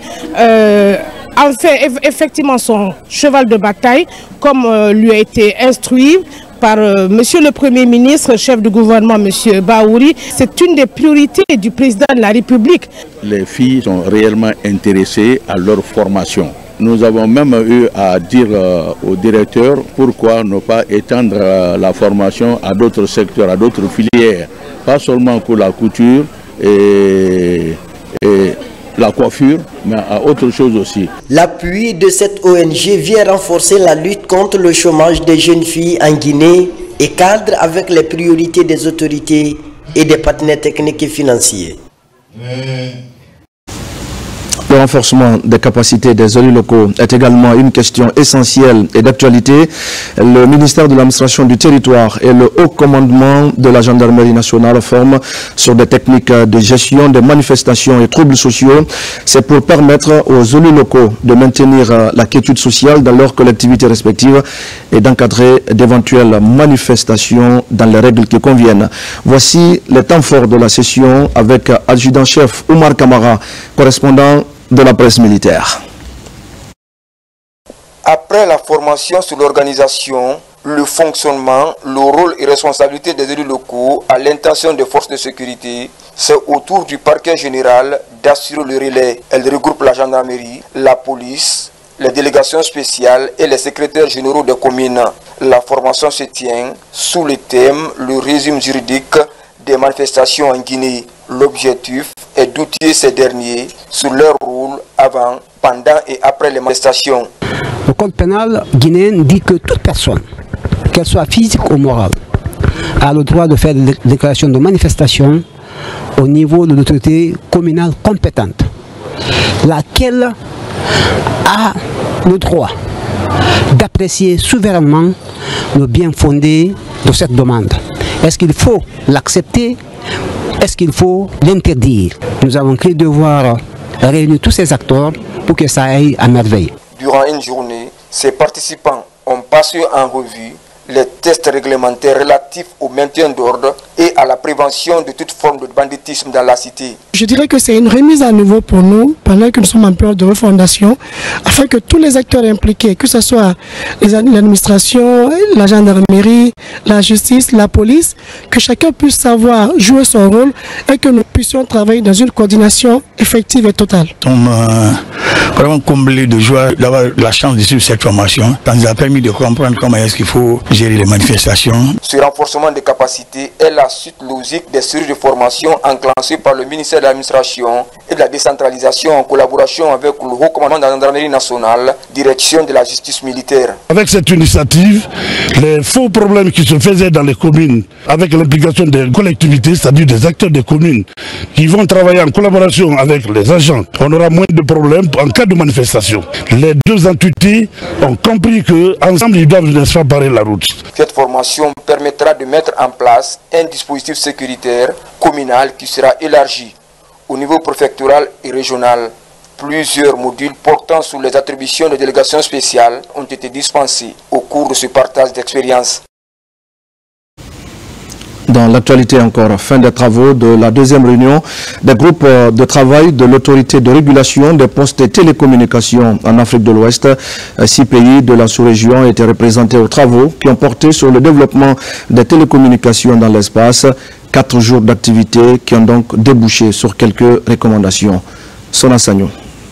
en fait effectivement son cheval de bataille, comme lui a été instruit par Monsieur le Premier ministre, chef du gouvernement, Monsieur Baouri. C'est une des priorités du président de la République. Les filles sont réellement intéressées à leur formation. Nous avons même eu à dire au directeur pourquoi ne pas étendre la formation à d'autres secteurs, à d'autres filières, pas seulement pour la couture et la coiffure, mais à autre chose aussi. L'appui de cette ONG vient renforcer la lutte contre le chômage des jeunes filles en Guinée et cadre avec les priorités des autorités et des partenaires techniques et financiers. Le renforcement des capacités des élus locaux est également une question essentielle et d'actualité. Le ministère de l'administration du territoire et le haut commandement de la gendarmerie nationale forment sur des techniques de gestion des manifestations et troubles sociaux. C'est pour permettre aux élus locaux de maintenir la quiétude sociale dans leurs collectivités respectives et d'encadrer d'éventuelles manifestations dans les règles qui conviennent. Voici les temps forts de la session avec adjudant-chef Oumar Kamara, correspondant de la presse militaire. Après la formation sur l'organisation, le fonctionnement, le rôle et responsabilité des élus locaux à l'intention des forces de sécurité, c'est au tour du parquet général d'assurer le relais. Elle regroupe la gendarmerie, la police, les délégations spéciales et les secrétaires généraux des communes. La formation se tient sous le thème « Le régime juridique des manifestations en Guinée ». L'objectif est d'outiller ces derniers sur leur rôle avant, pendant et après les manifestations. Le code pénal guinéen dit que toute personne, qu'elle soit physique ou morale, a le droit de faire des déclarations de manifestation au niveau de l'autorité communale compétente, laquelle a le droit d'apprécier souverainement le bien fondé de cette demande. Est-ce qu'il faut l'accepter? Est-ce qu'il faut l'interdire? Nous avons cru devoir réunir tous ces acteurs pour que ça aille à merveille. Durant une journée, ces participants ont passé en revue les tests réglementaires relatifs au maintien d'ordre et à la prévention de toute forme de banditisme dans la cité. Je dirais que c'est une remise à niveau pour nous, pendant que nous sommes en période de refondation, afin que tous les acteurs impliqués, que ce soit l'administration, la gendarmerie, la justice, la police, que chacun puisse savoir jouer son rôle et que nous puissions travailler dans une coordination effective et totale. Nous sommes vraiment comblés de joie d'avoir la chance de suivre cette formation. Ça nous a permis de comprendre comment est-ce qu'il faut gérer les manifestations. Ce renforcement des capacités est la suite logique des séries de formations enclenchées par le ministère de l'Administration et de la Décentralisation en collaboration avec le Haut Commandement de la Gendarmerie nationale, direction de la justice militaire. Avec cette initiative, les faux problèmes qui se faisaient dans les communes, avec l'implication des collectivités, c'est-à-dire des acteurs des communes, qui vont travailler en collaboration avec les agents, on aura moins de problèmes en cas de manifestation. Les deux entités ont compris qu'ensemble, ils doivent ne pas barrer la route. Cette formation permettra de mettre en place un dispositif sécuritaire communal qui sera élargi au niveau préfectoral et régional. Plusieurs modules portant sur les attributions de délégations spéciales ont été dispensés au cours de ce partage d'expérience. Dans l'actualité encore, fin des travaux de la deuxième réunion des groupes de travail de l'autorité de régulation des postes et télécommunications en Afrique de l'Ouest. 6 pays de la sous-région étaient représentés aux travaux qui ont porté sur le développement des télécommunications dans l'espace. 4 jours d'activité qui ont donc débouché sur quelques recommandations. Sona Sagno.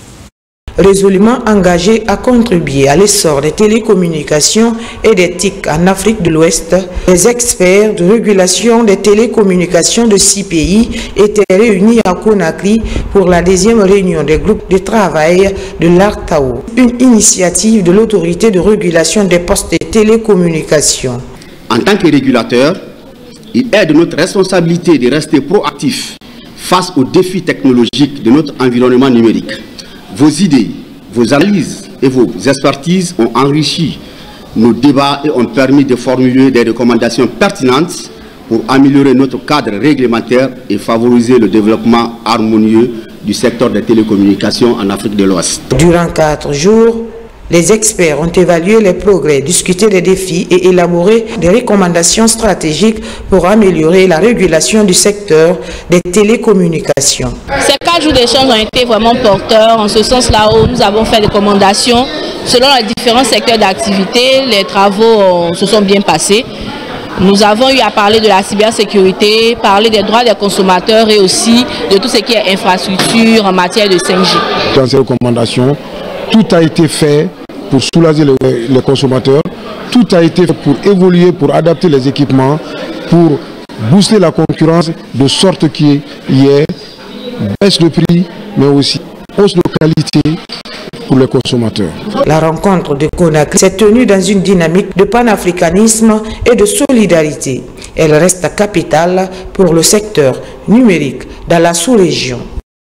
Résolument engagé à contribuer à l'essor des télécommunications et des TIC en Afrique de l'Ouest, les experts de régulation des télécommunications de 6 pays étaient réunis à Conakry pour la deuxième réunion des groupes de travail de l'ARTAO, une initiative de l'autorité de régulation des postes de télécommunications. En tant que régulateur, il est de notre responsabilité de rester proactifs face aux défis technologiques de notre environnement numérique. Vos idées, vos analyses et vos expertises ont enrichi nos débats et ont permis de formuler des recommandations pertinentes pour améliorer notre cadre réglementaire et favoriser le développement harmonieux du secteur des télécommunications en Afrique de l'Ouest. Durant 4 jours, les experts ont évalué les progrès, discuté des défis et élaboré des recommandations stratégiques pour améliorer la régulation du secteur des télécommunications. Ces 4 jours d'échange ont été vraiment porteurs en ce sens-là où nous avons fait des recommandations selon les différents secteurs d'activité. Les travaux se sont bien passés. Nous avons eu à parler de la cybersécurité, parler des droits des consommateurs et aussi de tout ce qui est infrastructure en matière de 5G. Dans ces recommandations, tout a été fait pour soulager les consommateurs, tout a été fait pour évoluer, pour adapter les équipements, pour booster la concurrence de sorte qu'il y ait baisse de prix, mais aussi hausse de qualité pour les consommateurs. La rencontre de Conakry s'est tenue dans une dynamique de panafricanisme et de solidarité. Elle reste capitale pour le secteur numérique dans la sous-région.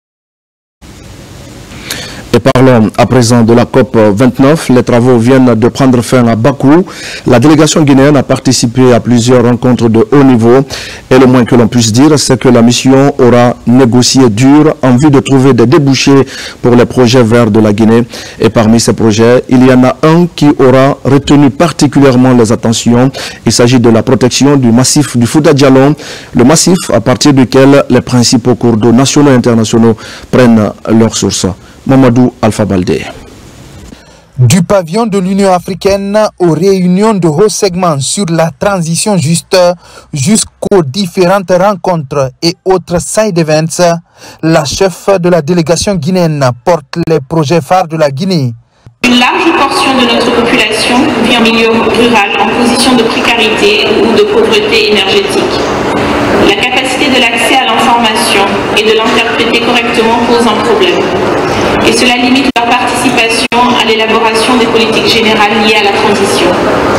Et parlons à présent de la COP29. Les travaux viennent de prendre fin à Bakou. La délégation guinéenne a participé à plusieurs rencontres de haut niveau. Et le moins que l'on puisse dire, c'est que la mission aura négocié dur en vue de trouver des débouchés pour les projets verts de la Guinée. Et parmi ces projets, il y en a un qui aura retenu particulièrement les attentions. Il s'agit de la protection du massif du Fouta Djallon, le massif à partir duquel les principaux cours d'eau nationaux et internationaux prennent leur source. Mamadou Alpha Baldé. Du pavillon de l'Union africaine aux réunions de haut segment sur la transition juste jusqu'aux différentes rencontres et autres side events, la chef de la délégation guinéenne porte les projets phares de la Guinée. Une large portion de notre population vit en milieu rural en position de précarité ou de pauvreté énergétique. La capacité de l'accès à l'information et de l'interpréter correctement pose un problème. Et cela limite leur participation à l'élaboration des politiques générales liées à la transition.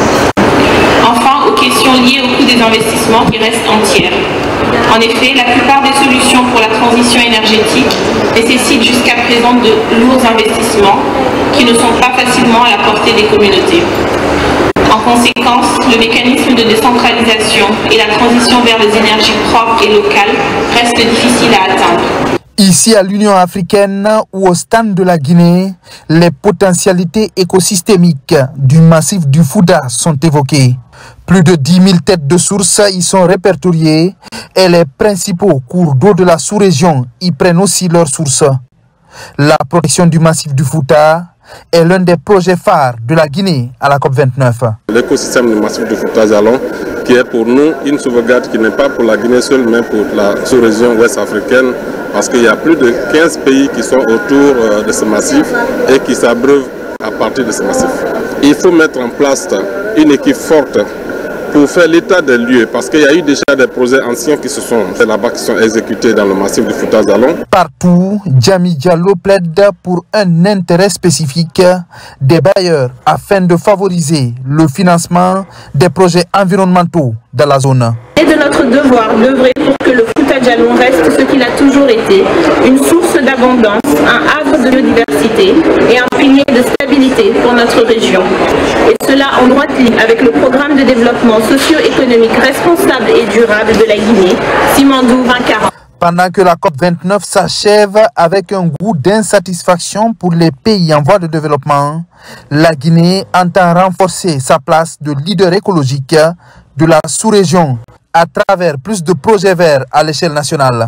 Enfin, aux questions liées au coût des investissements qui restent entières. En effet, la plupart des solutions pour la transition énergétique nécessitent jusqu'à présent de lourds investissements qui ne sont pas facilement à la portée des communautés. En conséquence, le mécanisme de décentralisation et la transition vers des énergies propres et locales restent difficiles à atteindre. Ici à l'Union africaine ou au stand de la Guinée, les potentialités écosystémiques du massif du Fouta sont évoquées. Plus de 10 000 têtes de sources y sont répertoriées et les principaux cours d'eau de la sous-région y prennent aussi leur source. La protection du massif du Fouta est l'un des projets phares de la Guinée à la COP29. L'écosystème du massif du Fouta Djallon, qui est pour nous une sauvegarde qui n'est pas pour la Guinée seule, mais pour la sous-région ouest africaine, parce qu'il y a plus de 15 pays qui sont autour de ce massif et qui s'abreuvent à partir de ce massif. Il faut mettre en place une équipe forte pour faire l'état des lieux, parce qu'il y a eu déjà des projets anciens qui se sont faits là-bas, qui sont exécutés dans le massif du Fouta Djallon. Partout, Djami Diallo plaide pour un intérêt spécifique des bailleurs afin de favoriser le financement des projets environnementaux dans la zone. C'est de notre devoir d'œuvrer pour que le Fouta Djallon reste ce qu'il a toujours été, une source d'abondance, un havre de biodiversité et un pilier de stabilité pour notre région. Et cela en droite ligne avec le programme de développement socio-économique responsable et durable de la Guinée, Simandou 2040. Pendant que la COP29 s'achève avec un goût d'insatisfaction pour les pays en voie de développement, la Guinée entend renforcer sa place de leader écologique de la sous-région à travers plus de projets verts à l'échelle nationale.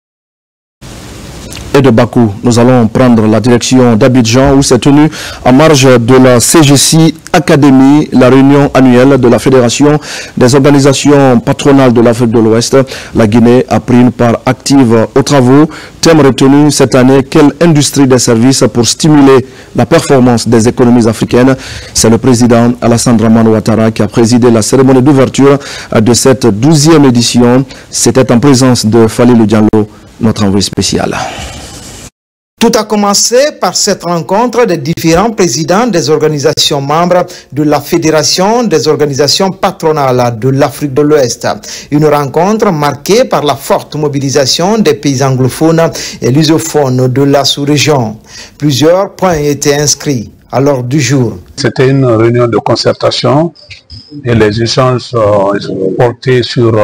Et de Bakou, nous allons prendre la direction d'Abidjan où s'est tenue en marge de la CGC Academy, la réunion annuelle de la Fédération des organisations patronales de l'Afrique de l'Ouest. La Guinée a pris une part active aux travaux. Thème retenu cette année, quelle industrie des services pour stimuler la performance des économies africaines. C'est le président Alassane Dramane Ouattara qui a présidé la cérémonie d'ouverture de cette 12e édition. C'était en présence de Falilou Diallo, notre envoyé spécial. Tout a commencé par cette rencontre des différents présidents des organisations membres de la Fédération des organisations patronales de l'Afrique de l'Ouest. Une rencontre marquée par la forte mobilisation des pays anglophones et lusophones de la sous-région. Plusieurs points étaient inscrits à l'ordre du jour. C'était une réunion de concertation et les échanges portaient sur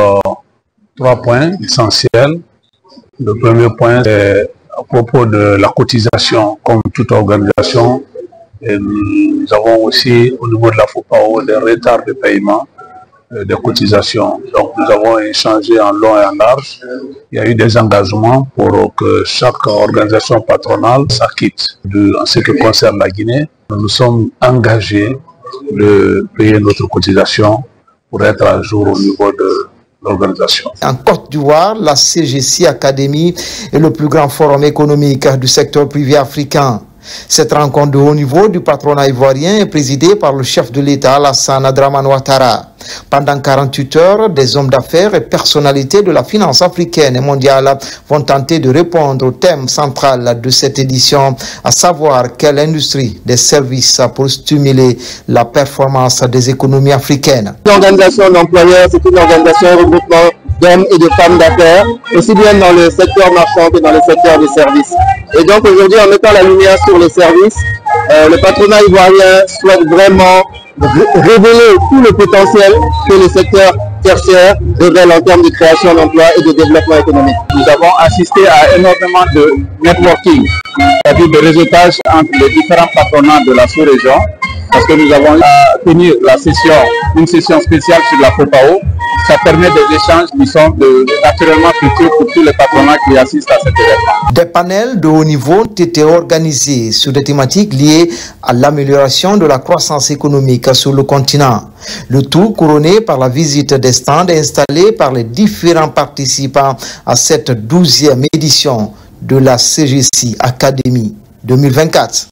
3 points essentiels. Le premier point, c'est à propos de la cotisation, comme toute organisation. Et nous avons aussi, au niveau de la FOPAO, des retards de paiement des cotisations. Donc nous avons échangé en long et en large. Il y a eu des engagements pour que chaque organisation patronale s'acquitte. En ce qui concerne la Guinée, nous nous sommes engagés de payer notre cotisation pour être à jour au niveau de l'organisation. En Côte d'Ivoire, la CGC Academy est le plus grand forum économique du secteur privé africain. Cette rencontre de haut niveau du patronat ivoirien est présidée par le chef de l'État Alassane Dramane Ouattara. Pendant 48 heures, des hommes d'affaires et personnalités de la finance africaine et mondiale vont tenter de répondre au thème central de cette édition, à savoir quelle industrie des services pour stimuler la performance des économies africaines. L'organisation d'employeurs, c'est une organisation regroupement d'hommes et de femmes d'affaires, aussi bien dans le secteur marchand que dans le secteur des services. Et donc aujourd'hui, en mettant la lumière sur les services, le patronat ivoirien souhaite vraiment révéler tout le potentiel que le secteur tertiaire révèle en termes de création d'emplois et de développement économique. Nous avons assisté à énormément de networking, c'est-à-dire de réseautage entre les différents patronats de la sous-région, parce que nous avons tenu une session spéciale sur la FOPAO. Ça permet des échanges qui sont naturellement futurs pour tous les patronats qui assistent à cet événement. Des panels de haut niveau ont été organisés sur des thématiques liées à l'amélioration de la croissance économique sur le continent. Le tout couronné par la visite des stands installés par les différents participants à cette 12e édition de la CGC Academy 2024.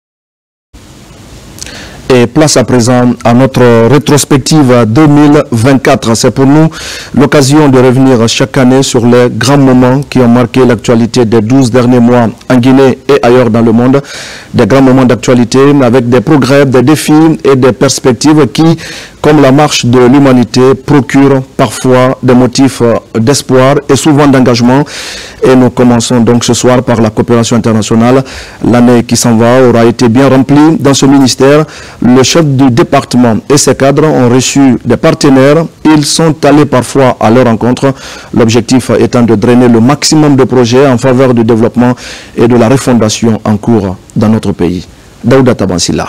Et place à présent à notre rétrospective 2024. C'est pour nous l'occasion de revenir chaque année sur les grands moments qui ont marqué l'actualité des 12 derniers mois en Guinée et ailleurs dans le monde. Des grands moments d'actualité avec des progrès, des défis et des perspectives qui, comme la marche de l'humanité, procurent parfois des motifs d'espoir et souvent d'engagement. Et nous commençons donc ce soir par la coopération internationale. L'année qui s'en va aura été bien remplie dans ce ministère. Le chef du département et ses cadres ont reçu des partenaires. Ils sont allés parfois à leur rencontre. L'objectif étant de drainer le maximum de projets en faveur du développement et de la refondation en cours dans notre pays. Daouda Tabansila.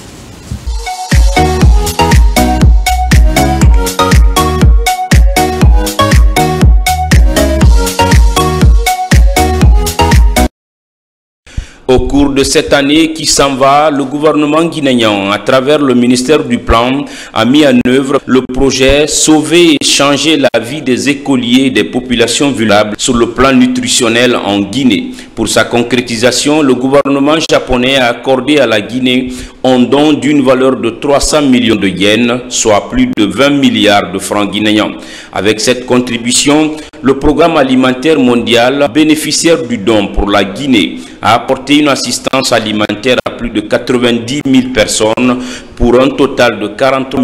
Au cours de cette année qui s'en va, le gouvernement guinéen, à travers le ministère du Plan, a mis en œuvre le projet « Sauver et changer la vie des écoliers et des populations vulnérables sur le plan nutritionnel en Guinée ». Pour sa concrétisation, le gouvernement japonais a accordé à la Guinée en don d'une valeur de 300 millions de yens, soit plus de 20 milliards de francs guinéens. Avec cette contribution, le programme alimentaire mondial, bénéficiaire du don pour la Guinée, a apporté une assistance alimentaire à plus de 90 000 personnes pour un total de 40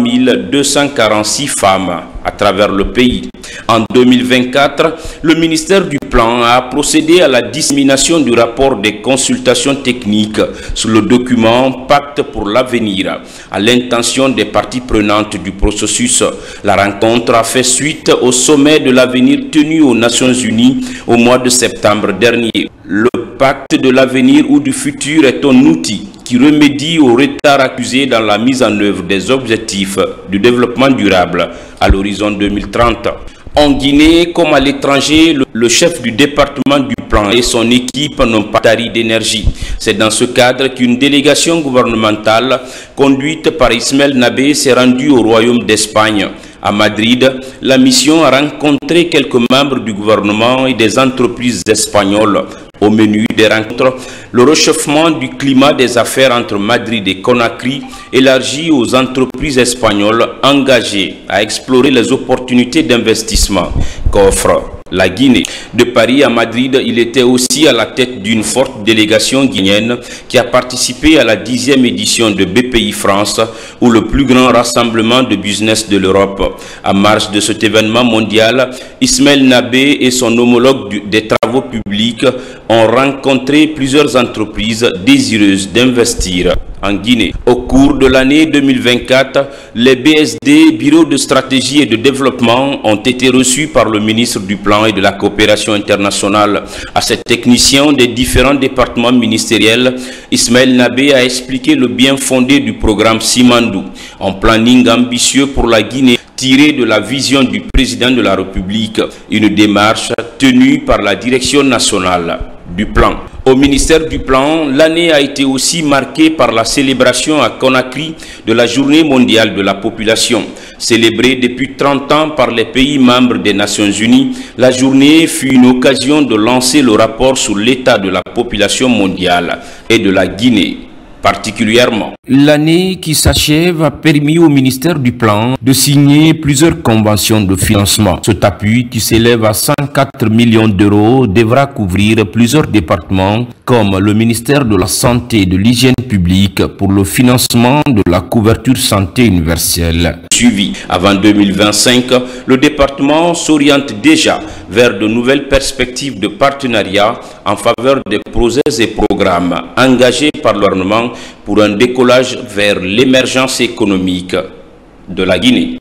246 femmes à travers le pays. En 2024, le ministère du Plan a procédé à la dissémination du rapport des consultations techniques sur le document Pacte pour l'avenir à l'intention des parties prenantes du processus. La rencontre a fait suite au sommet de l'avenir tenu aux Nations Unies au mois de septembre dernier. Le Pacte de l'avenir ou du futur est un outil qui remédie au retard accusé dans la mise en œuvre des objectifs du développement durable à l'horizon 2030. En Guinée comme à l'étranger, le chef du département du Plan et son équipe n'ont pas tari d'énergie. C'est dans ce cadre qu'une délégation gouvernementale conduite par Ismaël Nabé s'est rendue au Royaume d'Espagne. À Madrid, la mission a rencontré quelques membres du gouvernement et des entreprises espagnoles. Au menu des rencontres, le réchauffement du climat des affaires entre Madrid et Conakry, élargi aux entreprises espagnoles engagées à explorer les opportunités d'investissement qu'offre la Guinée. De Paris à Madrid, il était aussi à la tête d'une forte délégation guinéenne qui a participé à la 10e édition de BPI France, ou le plus grand rassemblement de business de l'Europe. En marge de cet événement mondial, Ismaël Nabé et son homologue des travaux publics ont rencontré plusieurs entreprises désireuses d'investir en Guinée. Au cours de l'année 2024, les BSD, Bureau de stratégie et de développement, ont été reçus par le ministre du Plan et de la coopération internationale. À ces techniciens des différents départements ministériels, Ismaël Nabé a expliqué le bien fondé du programme Simandou, un planning ambitieux pour la Guinée tiré de la vision du président de la République, une démarche tenue par la direction nationale du Plan. Au ministère du Plan, l'année a été aussi marquée par la célébration à Conakry de la Journée mondiale de la population. Célébrée depuis 30 ans par les pays membres des Nations Unies, la journée fut une occasion de lancer le rapport sur l'état de la population mondiale et de la Guinée particulièrement. L'année qui s'achève a permis au ministère du Plan de signer plusieurs conventions de financement. Cet appui, qui s'élève à 104 millions d'euros, devra couvrir plusieurs départements comme le ministère de la Santé et de l'Hygiène publique pour le financement de la couverture santé universelle. Suivi. Avant 2025, le département s'oriente déjà vers de nouvelles perspectives de partenariat en faveur des projets et programmes engagés par le gouvernement pour un décollage vers l'émergence économique de la Guinée.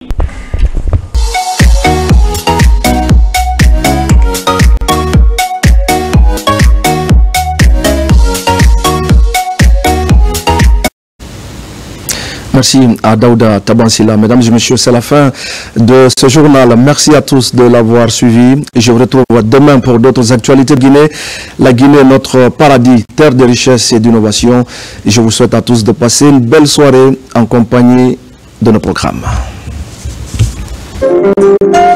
Merci à Daouda Tabansila. Mesdames et messieurs, c'est la fin de ce journal. Merci à tous de l'avoir suivi. Je vous retrouve demain pour d'autres actualités de Guinée. La Guinée, notre paradis, terre de richesse et d'innovation. Je vous souhaite à tous de passer une belle soirée en compagnie de nos programmes.